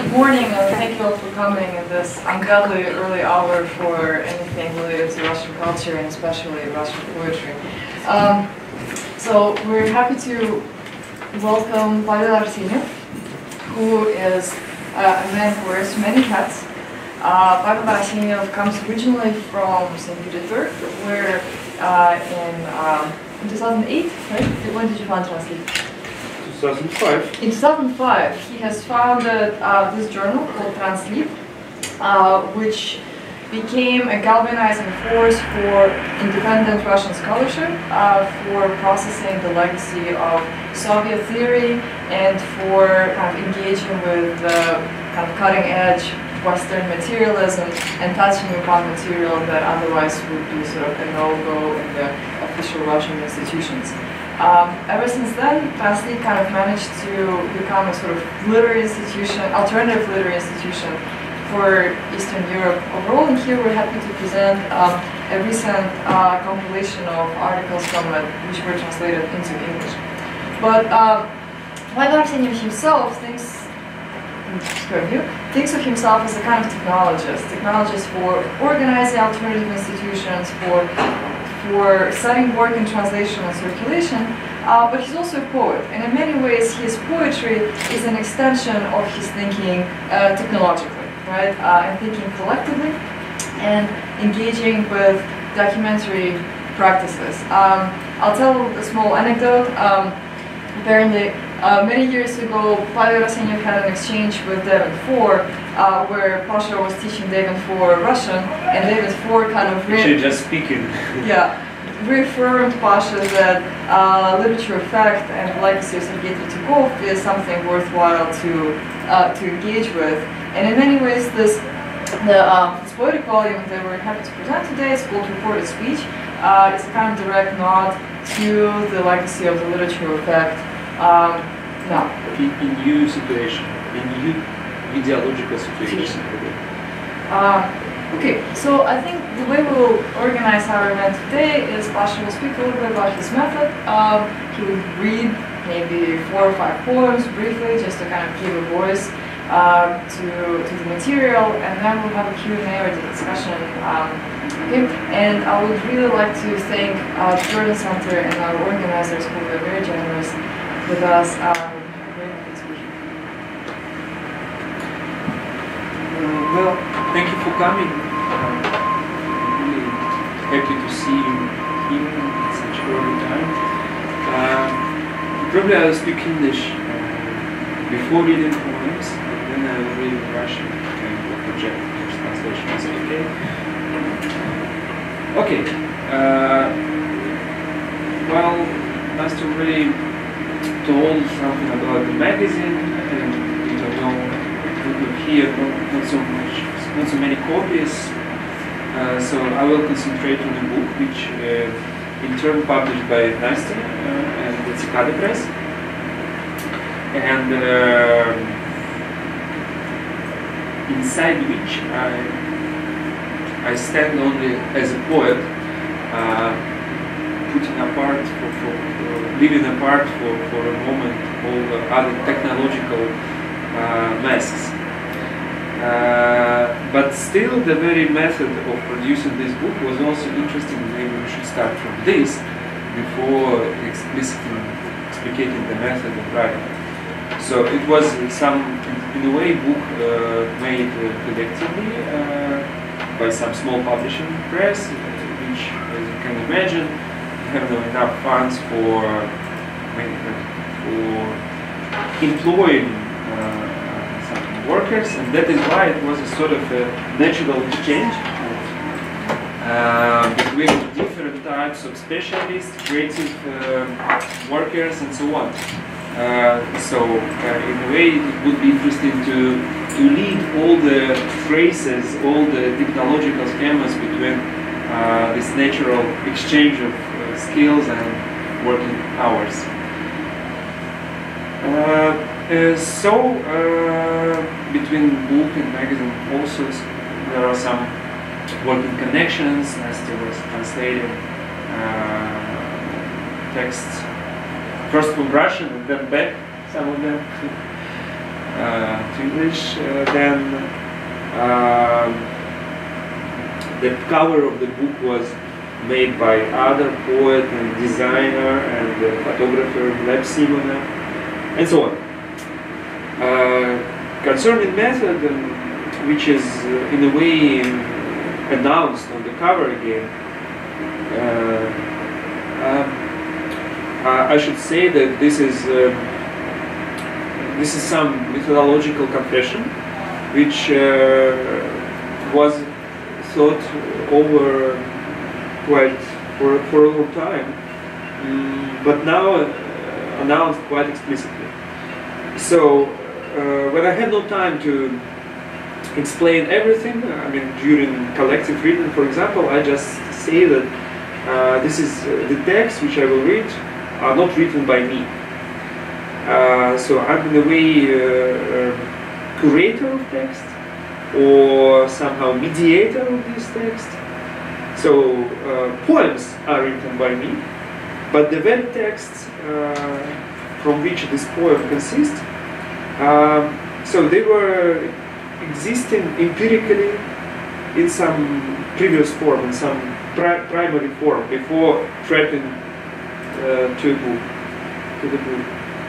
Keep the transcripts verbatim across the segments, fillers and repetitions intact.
Good morning, and thank you all for coming at this ungodly early hour for anything related to Russian culture and especially Russian poetry. Um, so we're happy to welcome Pavel Arseniev, who is uh, a man who wears many hats. Uh, Pavel Arseniev comes originally from Saint Petersburg, where uh, in, um, in two thousand eight, right? When did you found Translit? two thousand five. In two thousand five, he has founded uh, this journal called Translit, uh, which became a galvanizing force for independent Russian scholarship, uh, for processing the legacy of Soviet theory, and for kind of engaging with the kind of cutting-edge Western materialism and touching upon material that otherwise would be sort of a no-go in the official Russian institutions. Um, ever since then, Translit kind of managed to become a sort of literary institution, alternative literary institution for Eastern Europe overall. And here we're happy to present um, a recent uh, compilation of articles from it, which were translated into English. But uh, Pavel Arseniev himself thinks, thinks of himself as a kind of technologist, technologist for organizing alternative institutions, for for studying work in translation and circulation, uh, but he's also a poet, and in many ways his poetry is an extension of his thinking uh, technologically, right, uh, and thinking collectively, and engaging with documentary practices. Um, I'll tell a small anecdote. Um, apparently, uh, many years ago, Pavel Arseniev had an exchange with David Four, uh, where Pasha was teaching David Four Russian, and David Four kind of Actually, just speaking. Yeah, reaffirmed Pasha that uh, literature effect and the legacy of Sergei Tretьякov is something worthwhile to uh, to engage with. And in many ways, this the uh, this poetic volume that we're happy to present today is called Reported Speech. Uh, it's a kind of direct nod to the legacy of the literature effect. Um, now, in, in new situation, in new ideological situation. Uh, okay, so I think the way we will organize our event today is Pasha will speak a little bit about his method. Um, he will read maybe four or five poems briefly, just to kind of give a voice uh, to, to the material, and then we'll have a Q and A or the discussion. Um, okay, and I would really like to thank uh, the Jordan Center and our organizers who were very generous with us. Um, Uh, well, thank you for coming. I'm really happy to see you here at such early time. Uh, probably I'll speak English uh, before reading poems, and then I will read Russian and project English translation. Is it okay? Okay. Uh, well, Nastya already told something about the magazine, and you don't know. Here, not, not so much, not so many copies. Uh, so I will concentrate on the book, which uh, in turn published by Nastya uh, and the Cicada Press, and uh, inside which I I stand only as a poet, uh, putting apart for, for, for leaving apart for for a moment all the other technological uh, masks. Uh, but still, the very method of producing this book was also interesting. Maybe we should start from this before explicitly explicating the method of writing. So it was some, in a way, book uh, made uh, collectively uh, by some small publishing press, which, as you can imagine, have no enough funds for for employing Uh, workers, and that is why it was a sort of a natural exchange uh, between different types of specialists, creative uh, workers, and so on. Uh, so, uh, in a way, it would be interesting to to lead all the phrases, all the technological schemas between uh, this natural exchange of uh, skills and working hours. Uh, Uh, so, uh, between book and magazine also there are some working connections. Nastya was translating uh, texts first from Russian and then back, some of them. uh, to English. Uh, then um, the cover of the book was made by other poet and designer and uh, photographer Gleb Simonov, and so on. Uh, concerning method, um, which is uh, in a way announced on the cover again, uh, um, uh, I should say that this is uh, this is some methodological confession, which uh, was thought over quite for, for a long time, mm, but now uh, announced quite explicitly. So uh, when I had no time to explain everything, I mean during collective reading, for example, I just say that uh, this is uh, the text which I will read are not written by me. Uh, so I'm in a way uh, uh, curator of text, or somehow mediator of this text. So uh, poems are written by me, but the very texts uh, from which this poem consists, um, so they were existing empirically in some previous form, in some pri primary form, before trapping uh, to a book, to the book.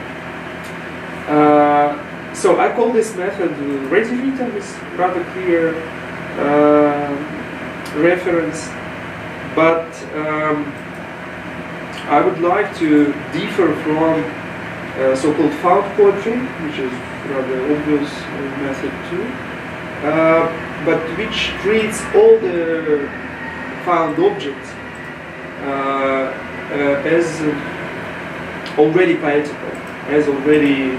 Uh, so I call this method ready written with rather clear uh, reference. But um, I would like to differ from uh, so-called found poetry, which is rather obvious uh, method too, uh, but which treats all the found objects uh, uh, as already poetical, as already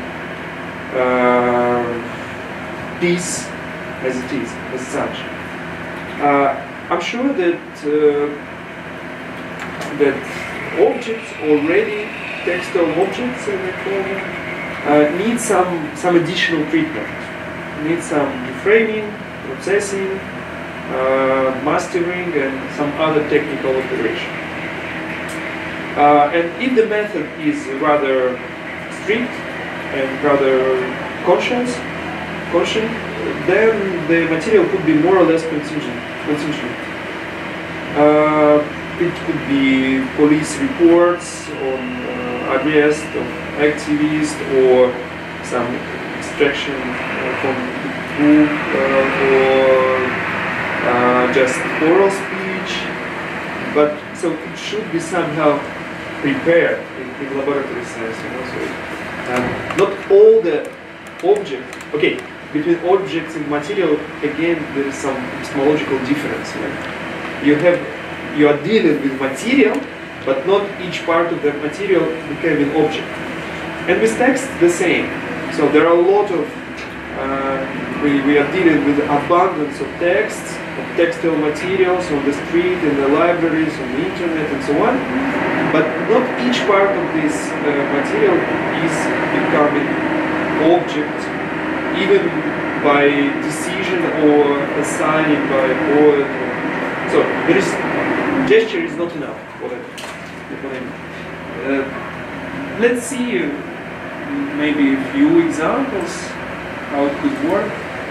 uh, piece as it is, as such. Uh, I'm sure that uh, that objects, already textile objects, as I call them, uh, need some some additional treatment. Need some reframing, processing, uh, mastering, and some other technical operation. Uh, and if the method is rather strict and rather conscious, conscious, then the material could be more or less contingent. contingent. Uh, it could be police reports on uh, arrest of activists, or some extraction uh, from the book, uh, or uh, just oral speech. But so it should be somehow prepared in, in laboratory sense. You know? So, um, not all the objects. Okay. Between objects and material, again, there is some epistemological difference. Right? You have, you are dealing with material, but not each part of that material became an object. And with text, the same. So there are a lot of, uh, we, we are dealing with abundance of texts, of textile materials on the street, in the libraries, on the internet, and so on. But not each part of this uh, material is becoming object, even by decision or assigning by a poet. So there is, gesture is not enough. What I, what I mean. Uh, let's see uh, maybe a few examples how it could work.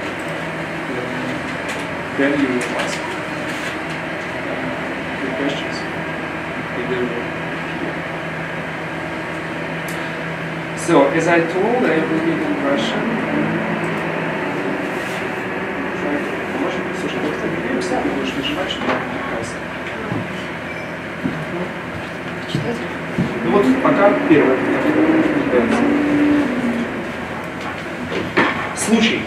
Uh, then you will ask uh, the questions. Either. So as I told, I will read in Russian. Ну вот пока первое. Случай.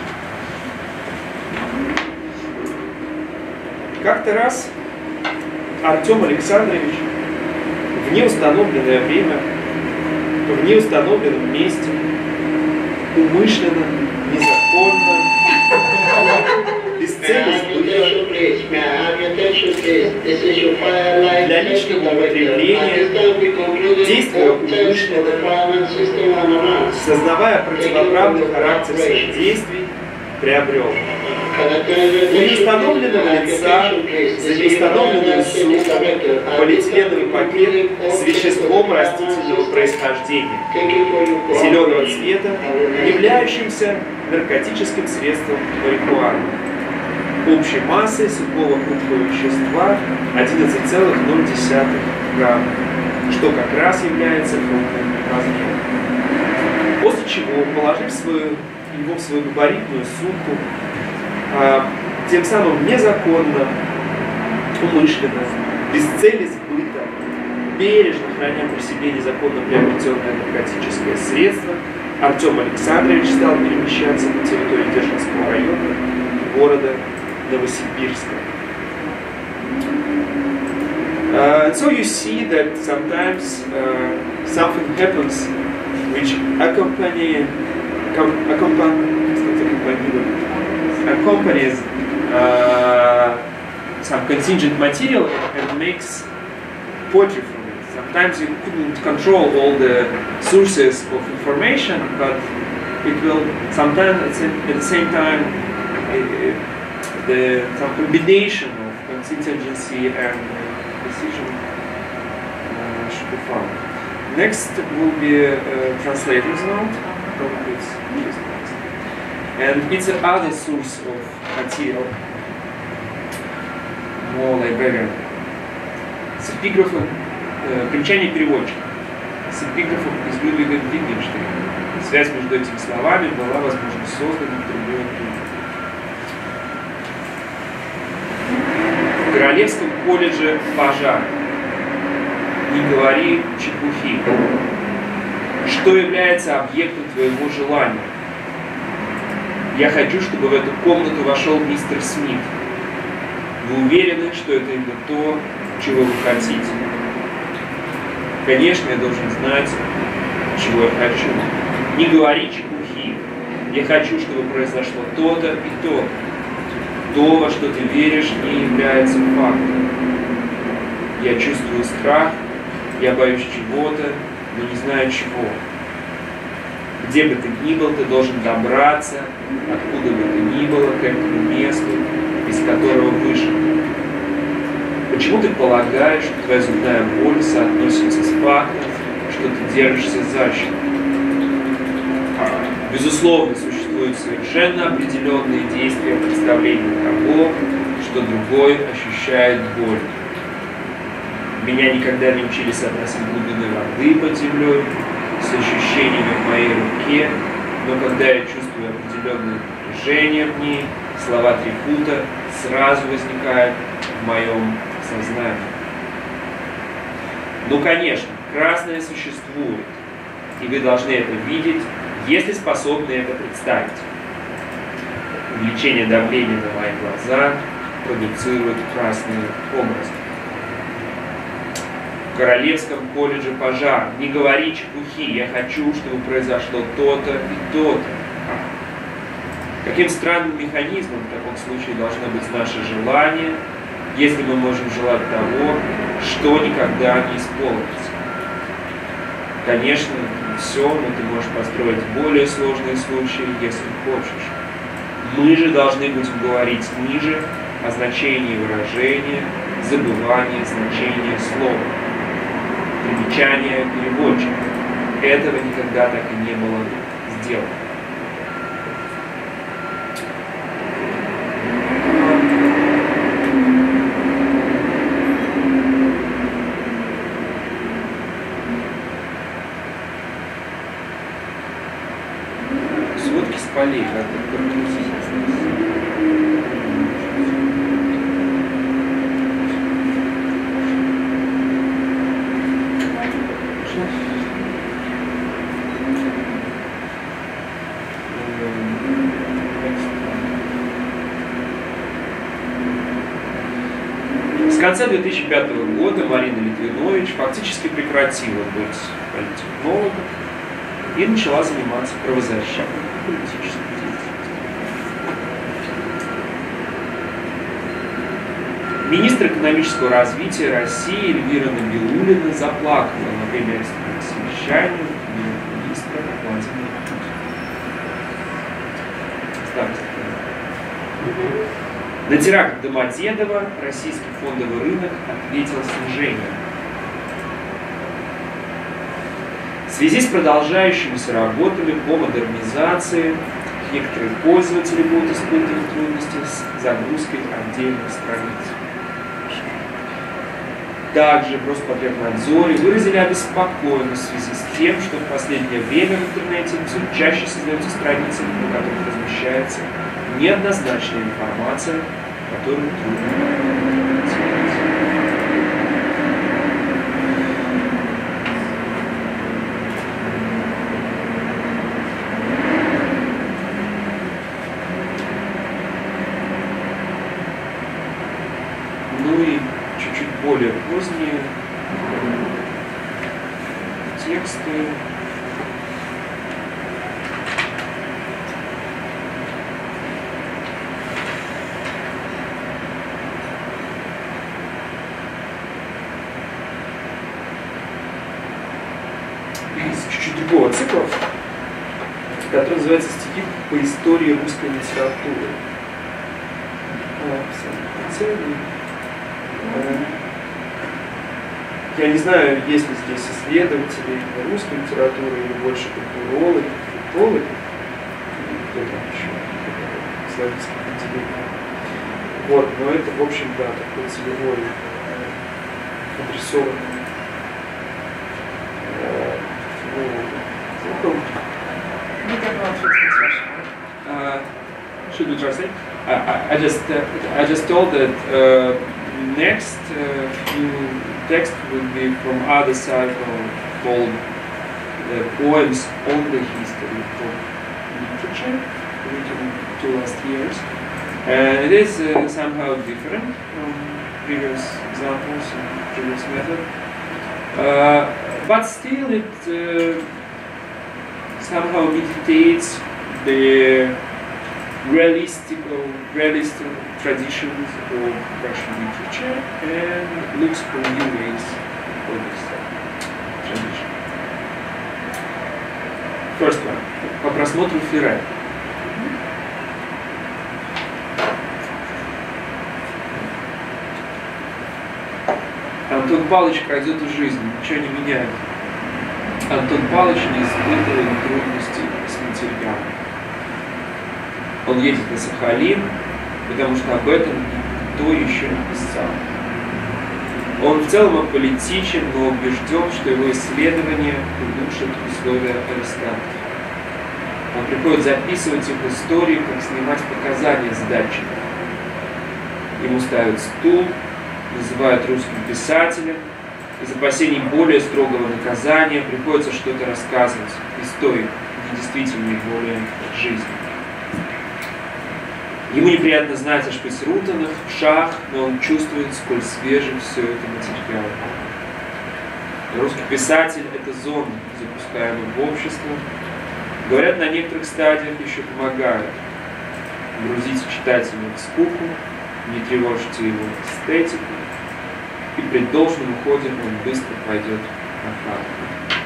Как-то раз Артем Александрович в неустановленное время, в неустановленном месте, умышленно, незаконно, без цели сбыта, для личного употребления, действуя умышленно, сознавая противоправный характер своих действий, приобрел У неустановленного лица за неустановленную сумму полиэтиленовый пакет с веществом растительного происхождения, зеленого цвета, являющимся наркотическим средством марихуаны. Общей массой сухого крупного вещества одиннадцать целых ноль десятых грамма, что как раз является крупным размером. После чего, положив свою, его в свою габаритную сумку, а, тем самым незаконно, умышленно, без цели сбыта, бережно храня при себе незаконно приобретенное наркотическое средство, Артем Александрович стал перемещаться на территории Держинского района города Новосибирска. Uh, so you see that sometimes uh, something happens which accompany, com, accompany, accompanies uh, some contingent material and makes poetry from it. Sometimes you couldn't control all the sources of information, but it will sometimes at the same time uh, the some combination of contingency and uh, decision uh, should be found. Next will be a uh, translator's note, probably it's next. And it's another source of material, more librarian. С эпиграфом, э, примечание переводчика. С эпиграфом из Людвига Wittgensteina. Связь между этими словами была, возможно, создана в другой время. В Королевском колледже пожар. Не говори чепухи. Что является объектом твоего желания? Я хочу, чтобы в эту комнату вошел мистер Смит. Вы уверены, что это именно то, чего вы хотите? Конечно, я должен знать, чего я хочу. Не говори чепухи. Я хочу, чтобы произошло то-то и то-то. То, во что ты веришь, не является фактом. Я чувствую страх, я боюсь чего-то, но не знаю чего. Где бы ты ни был, ты должен добраться, откуда бы ты ни было, к этому месту, из которого вышел. Почему ты полагаешь, что твоя зубная боль соотносится с фактом, что ты держишься за щеку? Безусловно, существуют совершенно определенные действия представления того, что другой ощущает боль. Меня никогда не учили соотносить глубины воды под землей с ощущениями в моей руке, но когда я чувствую определенное напряжение в ней, слова Трифута сразу возникают в моем сознании. Ну, конечно, красное существует, и вы должны это видеть, если способны это представить. Увеличение давления на мои глаза продуцирует красные образы. В Королевском колледже пожар. Не говори чепухи. Я хочу, чтобы произошло то-то и то-то. Каким странным механизмом в таком случае должно быть наше желание, если мы можем желать того, что никогда не исполнится? Конечно, не все, но ты можешь построить более сложные случаи, если хочешь. Мы же должны будем говорить ниже о значении выражения, забывании значения слова. Примечание переводчика. Этого никогда так и не было сделано. Сводки с полей, как это С конца две тысячи пятого года Марина Литвинович фактически прекратила быть политтехнологом и начала заниматься правозащитой политической деятельностью. Министр экономического развития России Эльвира Набиуллина заплакала на время экстренного совещания министра Владимира Путина. Ставьте. На теракт Домодедово российский фондовый рынок ответил снижением. В связи с продолжающимися работами по модернизации некоторые пользователи будут испытывать трудности с загрузкой отдельных страниц. Также в Роспотребнадзоре выразили обеспокоенность в связи с тем, что в последнее время в интернете все чаще создаются страницы, на которых размещается неоднозначная информация, которую трудно оценить. Ну и чуть-чуть более поздние тексты. Из чуть-чуть другого цикла, который называется «Стихи по истории русской литературы». Я не знаю, есть ли здесь исследователи русской литературы или больше культурологи, филологи, кто там еще, славянских отделений. Вот, но это, в общем, да, такой целевой, адресованный филолог. Uh, should we translate? I, I just uh, I just told that uh, next uh, few texts will be from other cycle called uh, poems on the history of literature, written two last years, and it is uh, somehow different from previous examples and previous method, uh, but still it uh, somehow meditates the realistic realist traditions of Russian literature and looks for new ways for this tradition. First one. По просмотру Ферре. Антон Павлович крадет из жизни, ничего не меняет. Антон Павлович не испытывает трудностей с материалом. Он едет на Сахалин, потому что об этом никто еще не писал. Он в целом аполитичен, но убежден, что его исследования улучшат условия арестантов. Он приходит записывать их истории, как снимать показания с датчика. Ему ставят стул, называют русским писателем. Из опасений более строгого наказания приходится что-то рассказывать, истории, недействительные более жизни. Ему неприятно знать о шпицрутанах, шах, но он чувствует, сколь свежим все это материал. Русский писатель – это зона, запускаемая в общество. Говорят, на некоторых стадиях еще помогают. Грузите читателя в скуку, не тревожьте его эстетику, и при должном уходе он быстро пойдет на фабрику.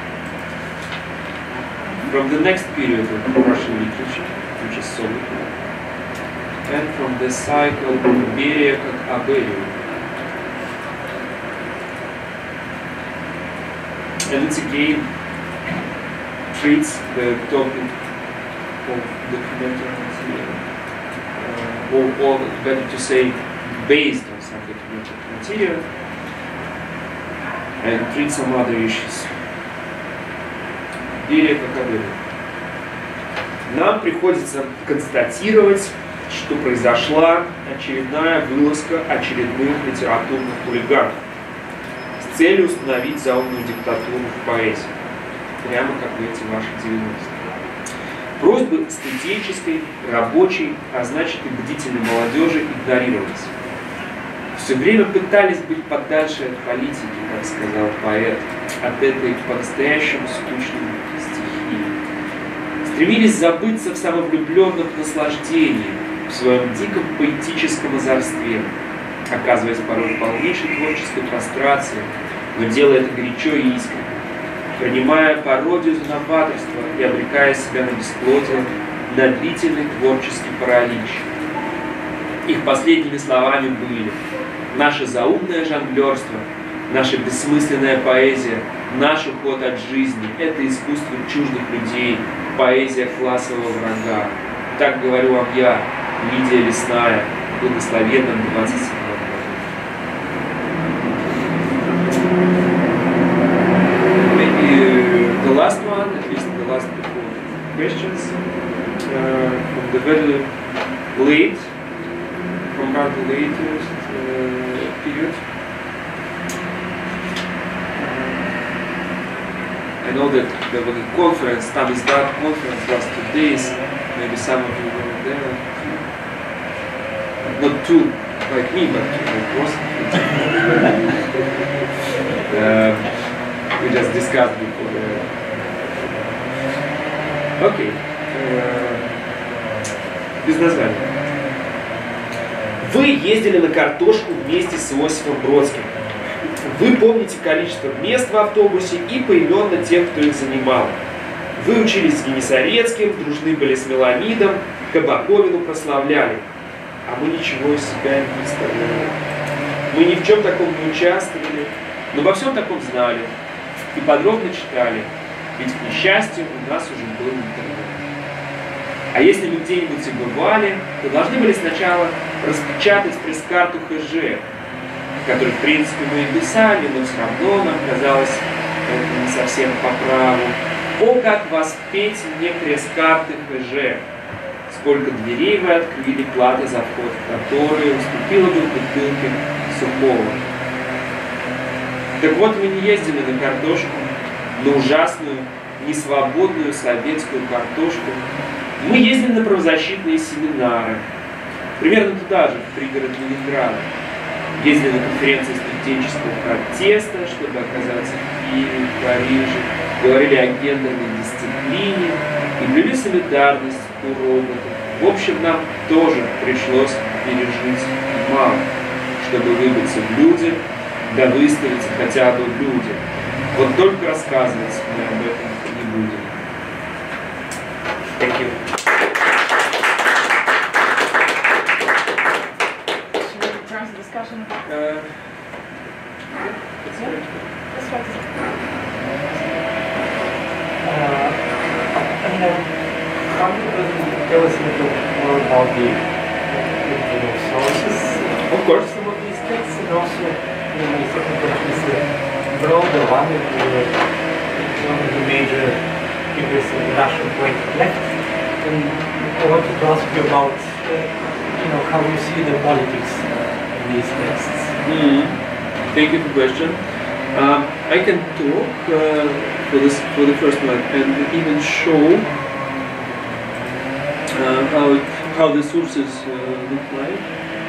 From the next period of Russian literature, which is Soviet, and from the cycle of Берия как Аберию. And it again treats the topic of documentary material, uh, or, or better to say, based on some documentary material, and treats some other issues. Берия как Аберию. Нам приходится констатировать, что произошла очередная вылазка очередных литературных хулиганов с целью установить заумную диктатуру в поэзии, прямо как в эти ваши девяностые. Просьбы студенческой, рабочей, а значит и бдительной молодежи игнорировались. Все время пытались быть подальше от политики, как сказал поэт, от этой по-настоящему скучной стихии. Стремились забыться в самовлюбленном наслаждении, в своем диком поэтическом озорстве, оказываясь порой в полнейшей творческой прострации, но делая это горячо и искренне, принимая пародию за новаторство и обрекая себя на бесплодие, на длительный творческий паралич. Их последними словами были: наше заумное жонглерство, наша бессмысленная поэзия, наш уход от жизни – это искусство чуждых людей, поэзия классового врага. Так говорю вам я, Лидия Лесная, в благословенном двадцать седьмом году. Maybe the last one, at least the last couple questions, uh, from the very late, from about the latest uh, period. I know that there was a conference, that conference last two days, maybe some of you were there. Not two like me, but two like us. uh, we just discussed before the... Okay. Без названия. Вы ездили на картошку вместе с Иосифом Бродским. Вы помните количество мест в автобусе и поименно тех, кто их занимал. Вы учились с Генесарецким, дружны были с Меламидом, Кабаковину прославляли. А мы ничего из себя не представляли. Мы ни в чем таком не участвовали, но во всем таком знали и подробно читали, ведь, к несчастью, у нас уже был интернет. А если мы где-нибудь и бывали, то должны были сначала распечатать пресс-карту ХЖ, который, в принципе, мы и писали, но все равно нам казалось это не совсем по праву. О, как воспеть мне пресс-карты ХЖ! Сколько дверей вы открыли, плата за вход в которые уступила бы бутылке сухого. Так вот, мы не ездили на картошку, на ужасную, несвободную советскую картошку. Мы ездили на правозащитные семинары, примерно туда же, в пригород Ленинграда. Ездили на конференции студенческого протеста, чтобы оказаться в Киеве, в Париже, говорили о гендерной дисциплине и блюли солидарность у роботов. В общем, нам тоже пришлось пережить мало, чтобы выбиться в люди, да выставиться хотя бы в люди. Вот только рассказывать мы об этом не будем. Thank you. Discussion. Uh, Yeah. That's right. Uh, I mean, how do you tell us a little more about the you know, sources of course. some of these texts, and also, you know, my second question is the broader one, that uh, one of the major figures of the Russian poetic left, and I wanted to ask you about, uh, you know, how you see the politics in these texts. Mm-hmm. Thank you for the question. Um, I can talk uh, for this for the first one and even show uh, how it, how the sources uh, look like.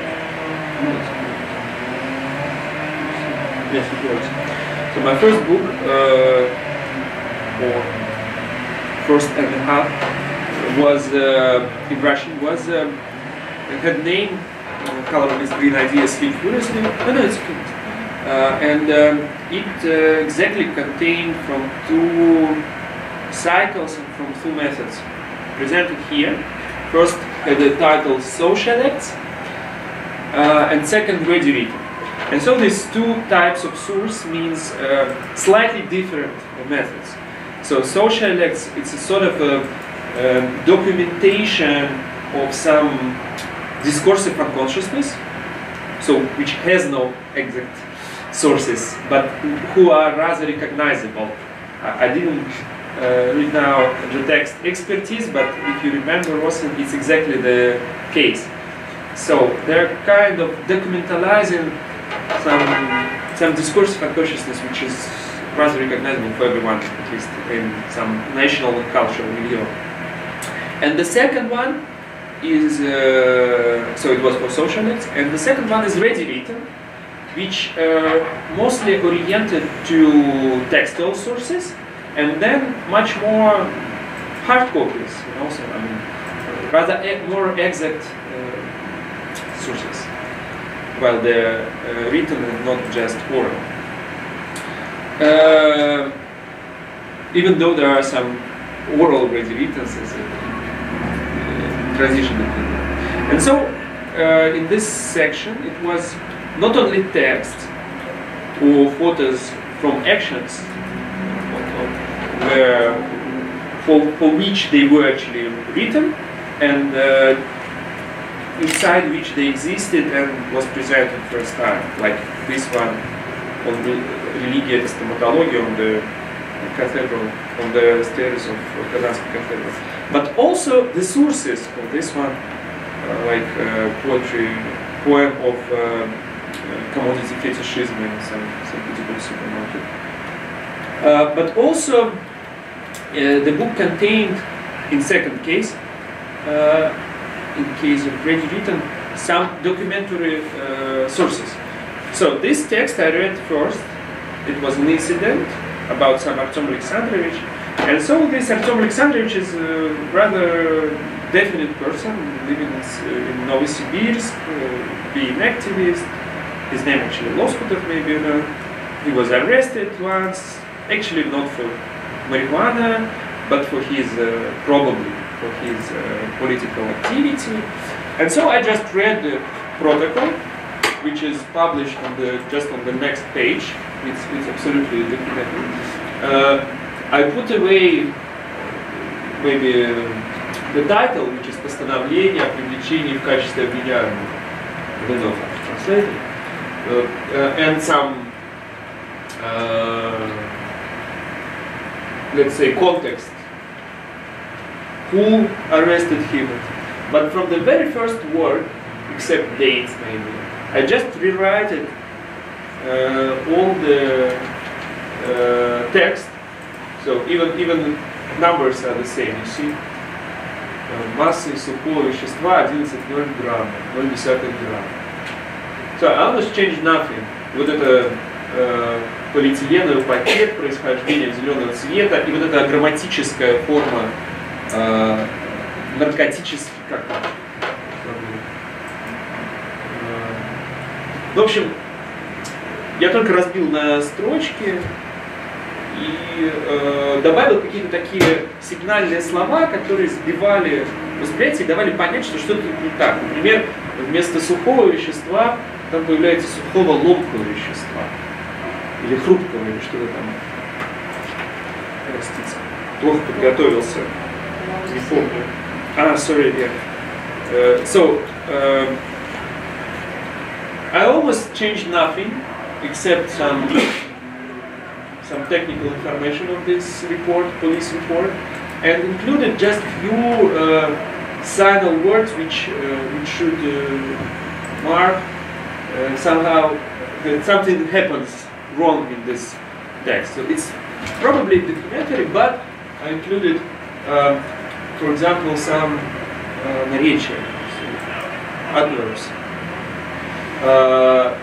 Yes, it works. So my first book, uh, or first and a half, was uh, in Russian. Was uh, it had name uh, "Color of His Green Ideas Speak Furiously." No, no, it's good. Uh, and um, it uh, exactly contained from two cycles and from two methods presented here. First had the title Social Acts, uh, and second Ready Written. And so these two types of source means uh, slightly different methods. So Social Acts, it's a sort of a, a documentation of some discursive unconsciousness, so which has no exact sources, but who are rather recognizable. I, I didn't uh, read now the text expertise, but if you remember also, it's exactly the case. So they're kind of documentalizing some some discursive unconsciousness, which is rather recognizable for everyone, at least in some national and cultural milieu. And the second one is, uh, so it was for Social Acts, and the second one is Ready Written, which are mostly oriented to textual sources, and then much more hard copies, you know, so, I mean, rather e more exact uh, sources, while they're uh, written and not just oral. Uh, even though there are some oral Ready Written as a uh, transition between them. And so uh, in this section, it was not only text or photos from actions where, for, for which they were actually written, and uh, inside which they existed and was presented first time, like this one on the Religia Epistemologia on the cathedral, on the stairs of Kazansk Cathedral. But also the sources of this one, uh, like uh, poetry, poem of uh, uh, commodity fetishism in some, some particular supermarket. Uh, but also uh, the book contained, in second case, uh, in case of ready written, some documentary uh, sources. So this text I read first. It was an incident about some Artem Alexandrovich, and so this Artem Alexandrovich is a rather definite person living in, uh, in Novosibirsk, uh, being an activist. His name actually Loskutov, maybe you know. He was arrested once, actually not for marijuana, but for his uh, probably for his uh, political activity. And so I just read the protocol, which is published on the just on the next page. It's, it's absolutely documented. Uh, I put away maybe uh, the title, which is «Постановление о привлечении в качестве обвиняемого». I don't know how to translate it. Uh, uh, and some, uh, let's say, context. Who arrested him? But from the very first word, except dates maybe, I just rewrite it, uh, all the uh, text, so even even numbers are the same, you see. Масса сухого вещества одиннадцать ноль грамм, ноль десятых грамм. So I almost changed nothing. Вот это э, полиэтиленовый пакет происхождения зеленого цвета и вот эта грамматическая форма э, наркотический, как там? В общем, я только разбил на строчки и э, добавил какие-то такие сигнальные слова, которые сбивали восприятие и давали понять, что что-то не так. Например, вместо сухого вещества там появляется сухого ломкого вещества. Или хрупкого, или что-то там. Простите. Плохо подготовился. Не помню. Ah, sorry, yeah. Uh, so, uh, I almost changed nothing except some some technical information of this report, police report, and included just few uh, signal words which uh, which should uh, mark uh, somehow that something happens wrong in this text. So it's probably documentary, but I included, um, for example, some uh, narration, adverbs. Uh,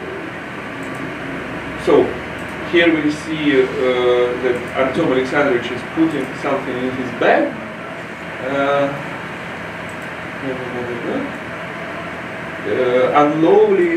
so here we see uh, that Artem Alexandrovich is putting something in his bag. Uh, uh, unlawfully.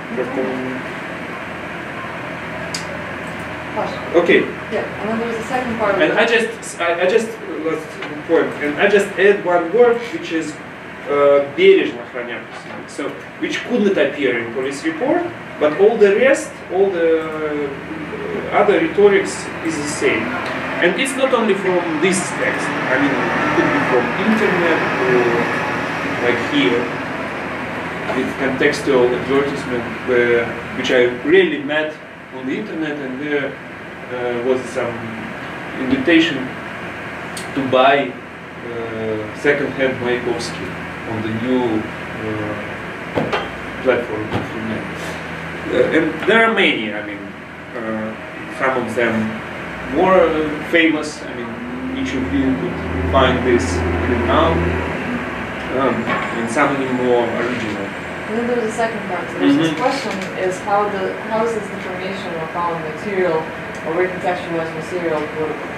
Okay. Yeah, and then there's a second part. And I just, I, I just last point, and I just add one word which is бережно храняться, so which could not appear in police report, but all the rest, all the other rhetorics is the same. And it's not only from this text. I mean, it could be from internet or like here, with contextual advertisement, where, which I really met on the internet, and there uh, was some invitation to buy uh, second-hand Mayakovsky on the new uh, platform. Uh, and there are many, I mean, uh, some of them more uh, famous. I mean, each of you could find this even now, um, and some of them more original. And then there's a second part. So there's mm-hmm. this question is how the how is this information or found material or recontextualized material political?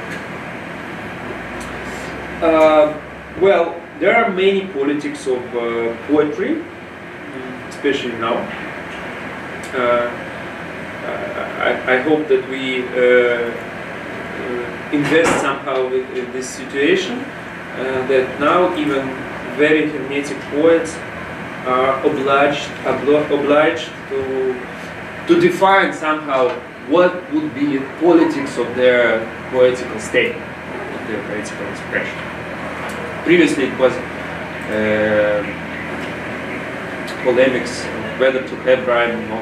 Uh, well, there are many politics of uh, poetry, especially now. Uh, I, I hope that we uh, uh, invest somehow in, in this situation, uh, that now even very hermetic poets are obliged, obliged to, to define somehow what would be the politics of their poetical statement, of their poetical expression. Previously it was uh, polemics of whether to have rhyme or not.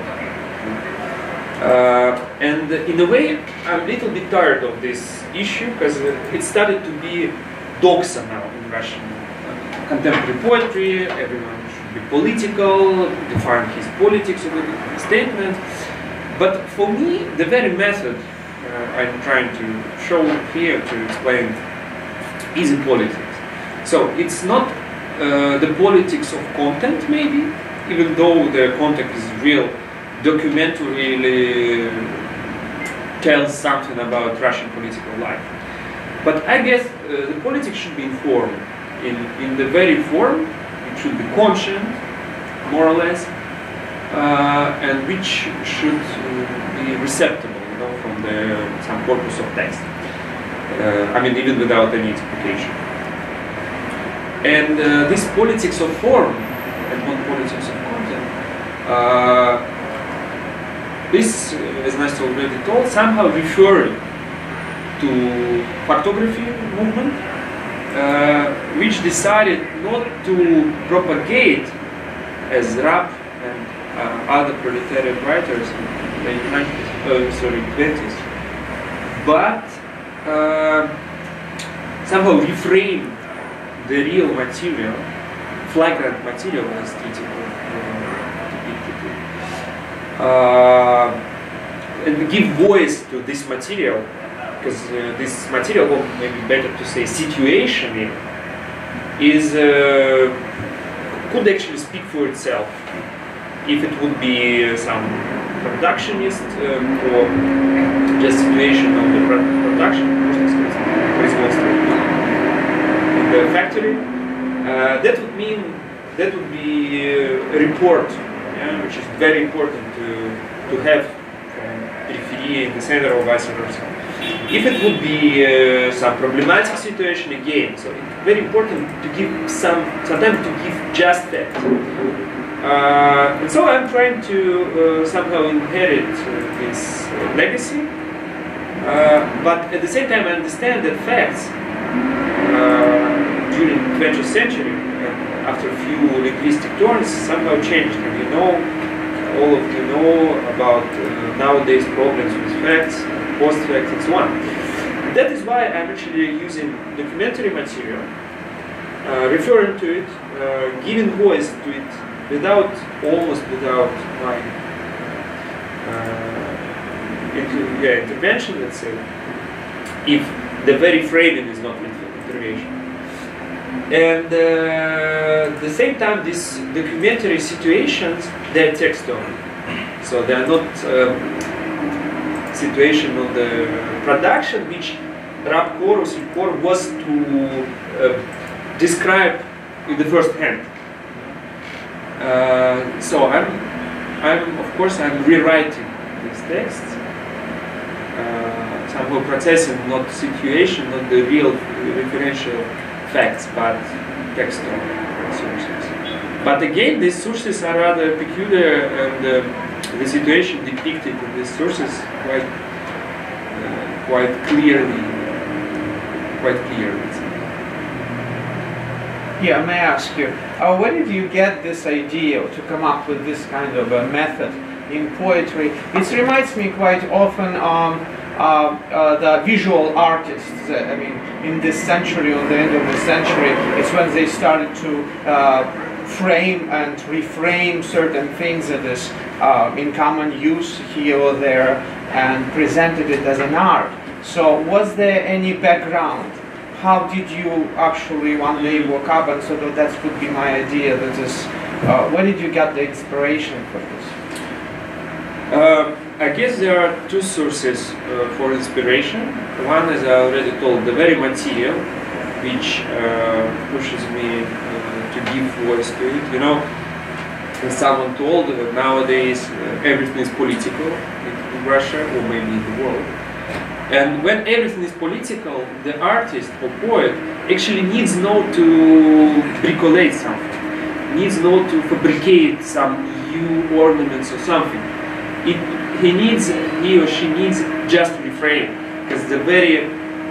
Uh, and in a way, I'm a little bit tired of this issue because it started to be doxa now in Russian uh, contemporary poetry. Everyone should be political, define his politics of the statement. But for me, the very method uh, I'm trying to show here to explain is in politics. So it's not uh, the politics of content, maybe, even though the content is real, documentarily tells something about Russian political life. But I guess uh, the politics should be informed in, in the very form. It should be conscient, more or less, uh, and which should uh, be receptible, you know, from the some corpus of text. Uh, I mean, even without any explication. And uh, this politics of form and not politics of content, uh, this, uh, as Nastya already told, somehow referring to factography movement, uh, which decided not to propagate as rap and uh, other proletariat writers in the nineties, uh, sorry, twenties, but uh, somehow reframe the real material, flagrant material as critical depicted, uh, and give voice to this material, because uh, this material, or maybe better to say situation, even, is uh, could actually speak for itself if it would be uh, some productionist um, or just situation of the production in the factory. Uh, that would mean that would be uh, a report, yeah, which is very important to to have from periphery in the center or vice versa. If it would be uh, some problematic situation again, so it's very important to give some, sometimes to give just that. Uh, and so I'm trying to uh, somehow inherit uh, this uh, legacy, uh, but at the same time I understand that facts uh, during the twentieth century, uh, after a few linguistic turns, somehow changed. And you know, all of you know about uh, nowadays problems with facts, post-facts, and so on. And that is why I'm actually using documentary material, uh, referring to it, uh, giving voice to it, without, almost without my uh, inter yeah, intervention, let's say, if the very framing is not intervention. And uh, at the same time, these documentary situations, they're textual. So they are not um, situation of the production, which rap chorus in core was to uh, describe in the first hand. Uh, so I'm, I'm of course I'm rewriting these texts, uh, somehow processing not situation, not the real referential facts, but textual sources. But again, these sources are rather peculiar, and uh, the situation depicted in these sources quite, uh, quite clearly, quite clearly. Yeah, may I ask you, uh, where did you get this idea to come up with this kind of a method in poetry? It reminds me quite often um, uh, uh, the visual artists. Uh, I mean, in this century, on the end of the century, it's when they started to uh, frame and reframe certain things that is uh, in common use here or there, and presented it as an art. So, was there any background? How did you actually one day woke up and sort of that would be my idea? That is, uh, where did you get the inspiration for this? Uh, I guess there are two sources uh, for inspiration. One, as I already told, the very material, which uh, pushes me uh, to give voice to it. You know, as someone told, uh, nowadays uh, everything is political in, in Russia, or maybe in the world. And when everything is political, the artist or poet actually needs not to bricolate something, needs not to fabricate some new ornaments or something. It, he needs, he or she needs just reframe, because the very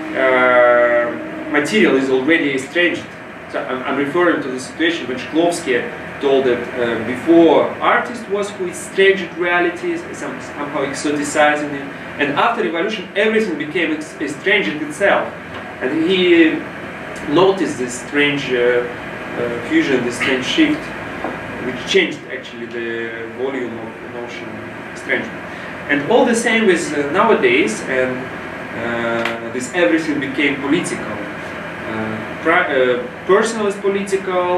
uh, material is already estranged. So I'm, I'm referring to the situation when Shklovsky told that uh, before artist was who estranged realities, some, somehow exoticizing it, and after revolution everything became estranged itself. And he noticed this strange uh, uh, fusion, this strange shift, which changed actually the volume of the notion of estrangement. And all the same with uh, nowadays, and uh, this everything became political. Uh, pri uh, personal is political,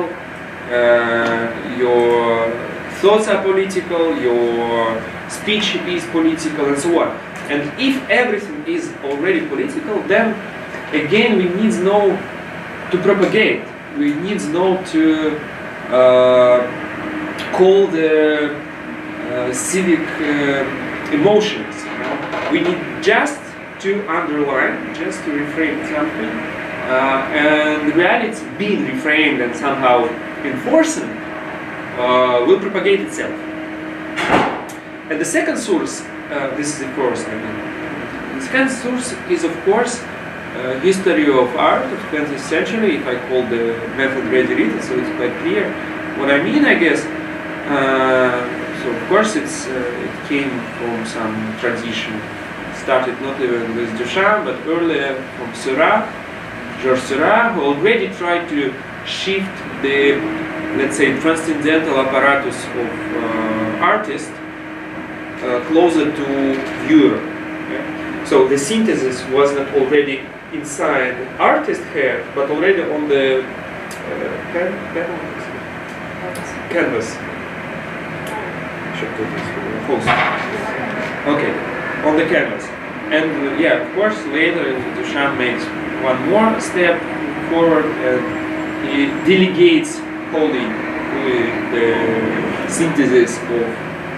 uh, your thoughts are political, your speech is political, and so on. And if everything is already political, then again we need no to propagate. We need no to uh, call the uh, civic uh, emotions. You know? We need just to underline, just to reframe something, uh, and reality being reframed and somehow enforcing uh, will propagate itself. And the second source, uh, this is the first, I mean, the second source is of course uh, history of art of twentieth century. If I call the method ready written, so it's quite clear what I mean, I guess. Uh, so of course it's uh, it came from some transition. Started not even with Duchamp, but earlier from Seurat, Georges Seurat, who already tried to shift the, let's say, transcendental apparatus of uh, artists uh, closer to viewer. Okay? So the synthesis was not already inside the artist's head, but already on the uh, can, can, canvas. Should put this close. Okay, on the canvas. And uh, yeah, of course, later Duchamp makes one more step forward and he delegates wholly the synthesis of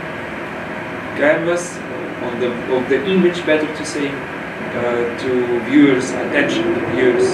canvas, on the, of the image, better to say, uh, to viewers' attention, to viewers'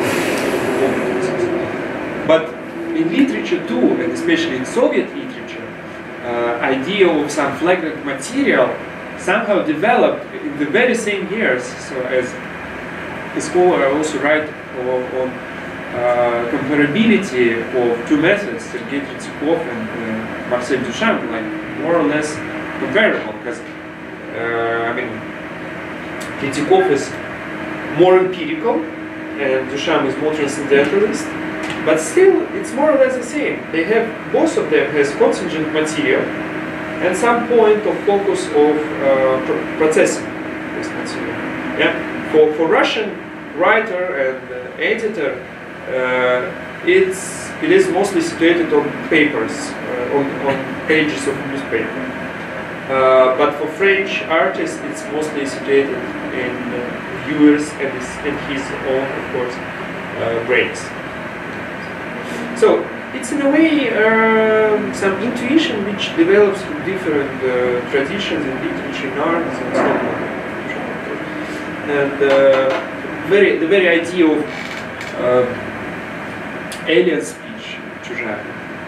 uh, But in literature too, and especially in Soviet literature, uh, idea of some flagrant material somehow developed in the very same years. So as a scholar, I also write on, on uh, comparability of two methods, Sergei Tretьяков and uh, Marcel Duchamp, like more or less comparable, because uh, I mean, Tretьякov is more empirical and Duchamp is more transcendentalist, but still it's more or less the same. They have, both of them has contingent material and some point of focus of uh, pr processing this material. Yeah, for for Russian writer and uh, editor, uh, it's it is mostly situated on papers, uh, on on pages of newspaper. Uh, but for French artists, it's mostly situated in uh, viewers and his, and his own, of course, uh, brains. So. It's in a way uh, some intuition which develops from different uh, traditions in literature and art and so on. And uh, very, the very idea of uh, alien speech, чужая,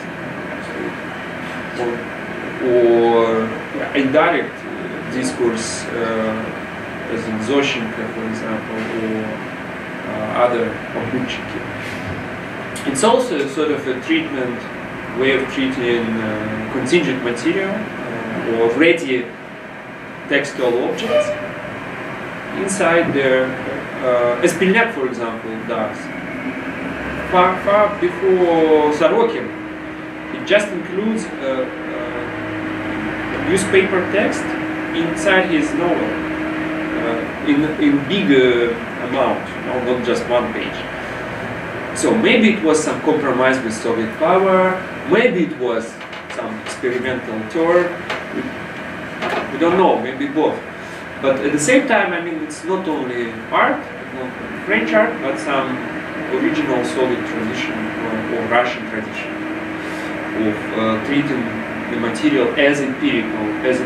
or, or yeah, indirect discourse, uh, as in Zoshenko, for example, or uh, other Obutchiki. It's also a sort of a treatment, way of treating uh, contingent material uh, or ready textual objects inside their, uh, as Pilnak, for example, does. Far, far before Sorokin, it just includes a, a newspaper text inside his novel uh, in, in big uh, amount, no, not just one page. So maybe it was some compromise with Soviet power, maybe it was some experimental tour, we, we don't know, maybe both. But at the same time, I mean, it's not only art, not only French art, but some original Soviet tradition or, or Russian tradition of uh, treating the material as empirical, as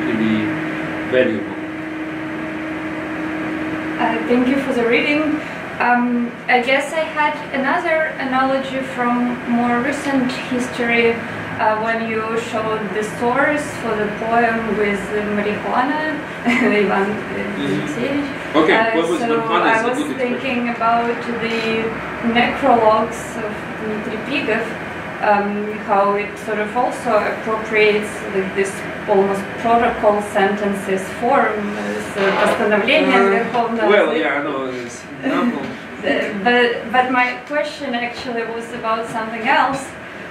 empirically valuable. Uh, thank you for the reading. Um, I guess I had another analogy from more recent history uh, when you showed the source for the poem with uh, marijuana, Ivan Alexeyevich. Okay, uh, what was so marijuana? I was thinking about the necrologues of Dmitry Prigov, um, how it sort of also appropriates like, this almost protocol sentences form, as uh, постановление Верховного Well, Совета. yeah, I know this example. But, but my question actually was about something else.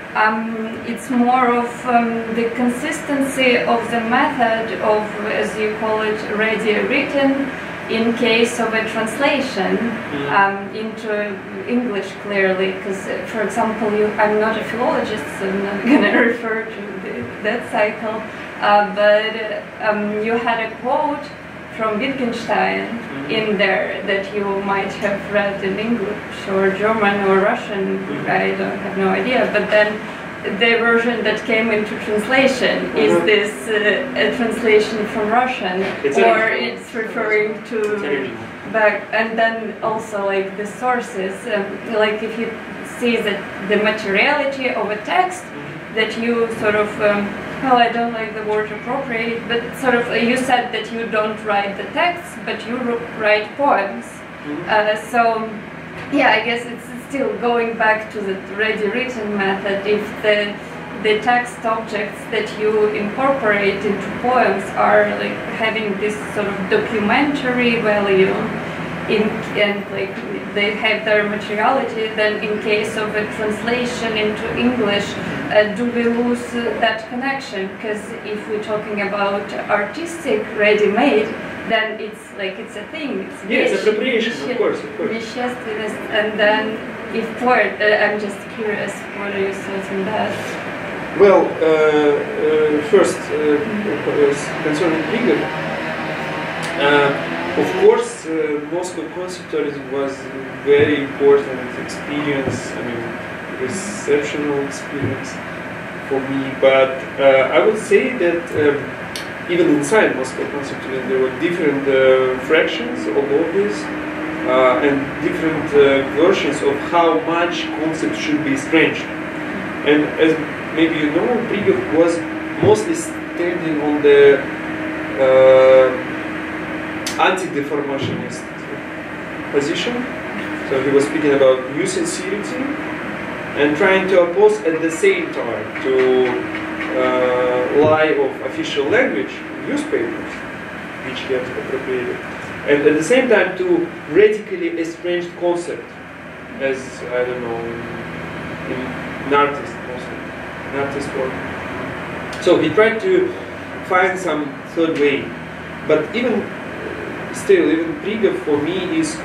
Um, it's more of um, the consistency of the method of, as you call it, ready written in case of a translation mm. um, into English clearly. Because, uh, for example, you, I'm not a philologist, so I'm not going to refer to the, that cycle. Uh, but uh, um, you had a quote from Wittgenstein mm-hmm. in there that you might have read in English or German or Russian, mm-hmm. I don't have no idea, but then the version that came into translation mm-hmm. is this uh, a translation from Russian, it's or original. It's referring to it's back, and then also like the sources, um, like if you see that the materiality of a text mm-hmm. that you sort of um, well, I don't like the word appropriate, but sort of uh, you said that you don't write the texts, but you write poems. Mm-hmm. uh, so, yeah, I guess it's still going back to the ready written method. If the the text objects that you incorporate into poems are like having this sort of documentary value, in and like they have their materiality, then in case of a translation into English, uh, do we lose uh, that connection? Because if we're talking about artistic ready-made, then it's like it's a thing. It's yes, appropriation, of course, of course. And then if poet, uh, I'm just curious, what are your thoughts on that? Well, uh, uh, first, uh, mm-hmm. concerning Prigov, uh, of course, uh, Moscow conservatorism was a very important experience, I mean, exceptional experience for me, but uh, I would say that um, even inside Moscow conservatorism there were different uh, fractions of all this uh, and different uh, versions of how much concept should be estranged. And as maybe you know, Prigov was mostly standing on the uh, anti-deformationist position. So he was speaking about new sincerity and trying to oppose at the same time to uh, lie of official language, newspapers, which he had appropriated, and at the same time to radically estranged concept as, I don't know, in, in artist mostly, in artist work. So he tried to find some third way, but even still, even Prigov for me is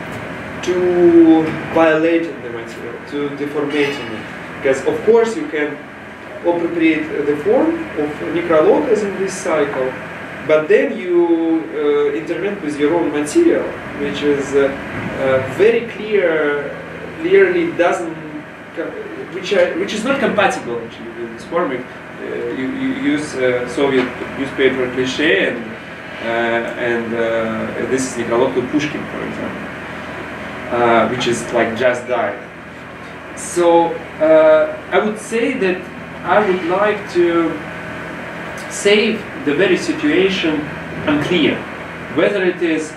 to violating the material, to deformating it. Because of course you can appropriate the form of necrologue as in this cycle, but then you uh, intervene with your own material, which is uh, uh, very clear, clearly doesn't, which are, which is not compatible actually with this form. Uh, you, you use uh, Soviet newspaper cliché and Uh, and uh, this is necrologue to Pushkin, for example, uh, which is like just died. So uh, I would say that I would like to save the very situation unclear, whether it is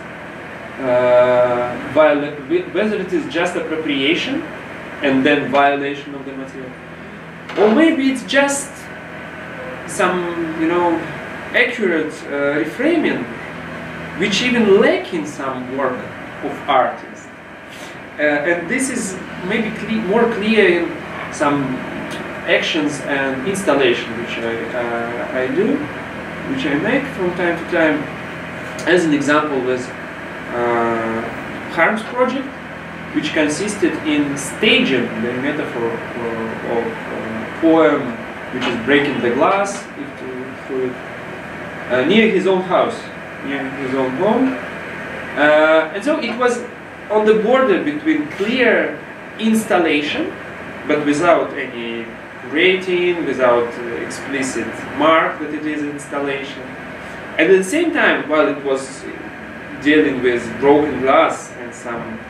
uh, whether it is just appropriation and then violation of the material, or maybe it's just some, you know, accurate uh, reframing, which even lack in some work of artists. Uh, and this is maybe cle more clear in some actions and installation which I, uh, I do, which I make from time to time. As an example was uh, Harm's project, which consisted in staging the metaphor of, of uh, poem, which is breaking the glass through it. Uh, near his own house, near his own home. Uh, and so it was on the border between clear installation, but without any rating, without uh, explicit mark that it is installation. And at the same time, while it was dealing with broken glass and some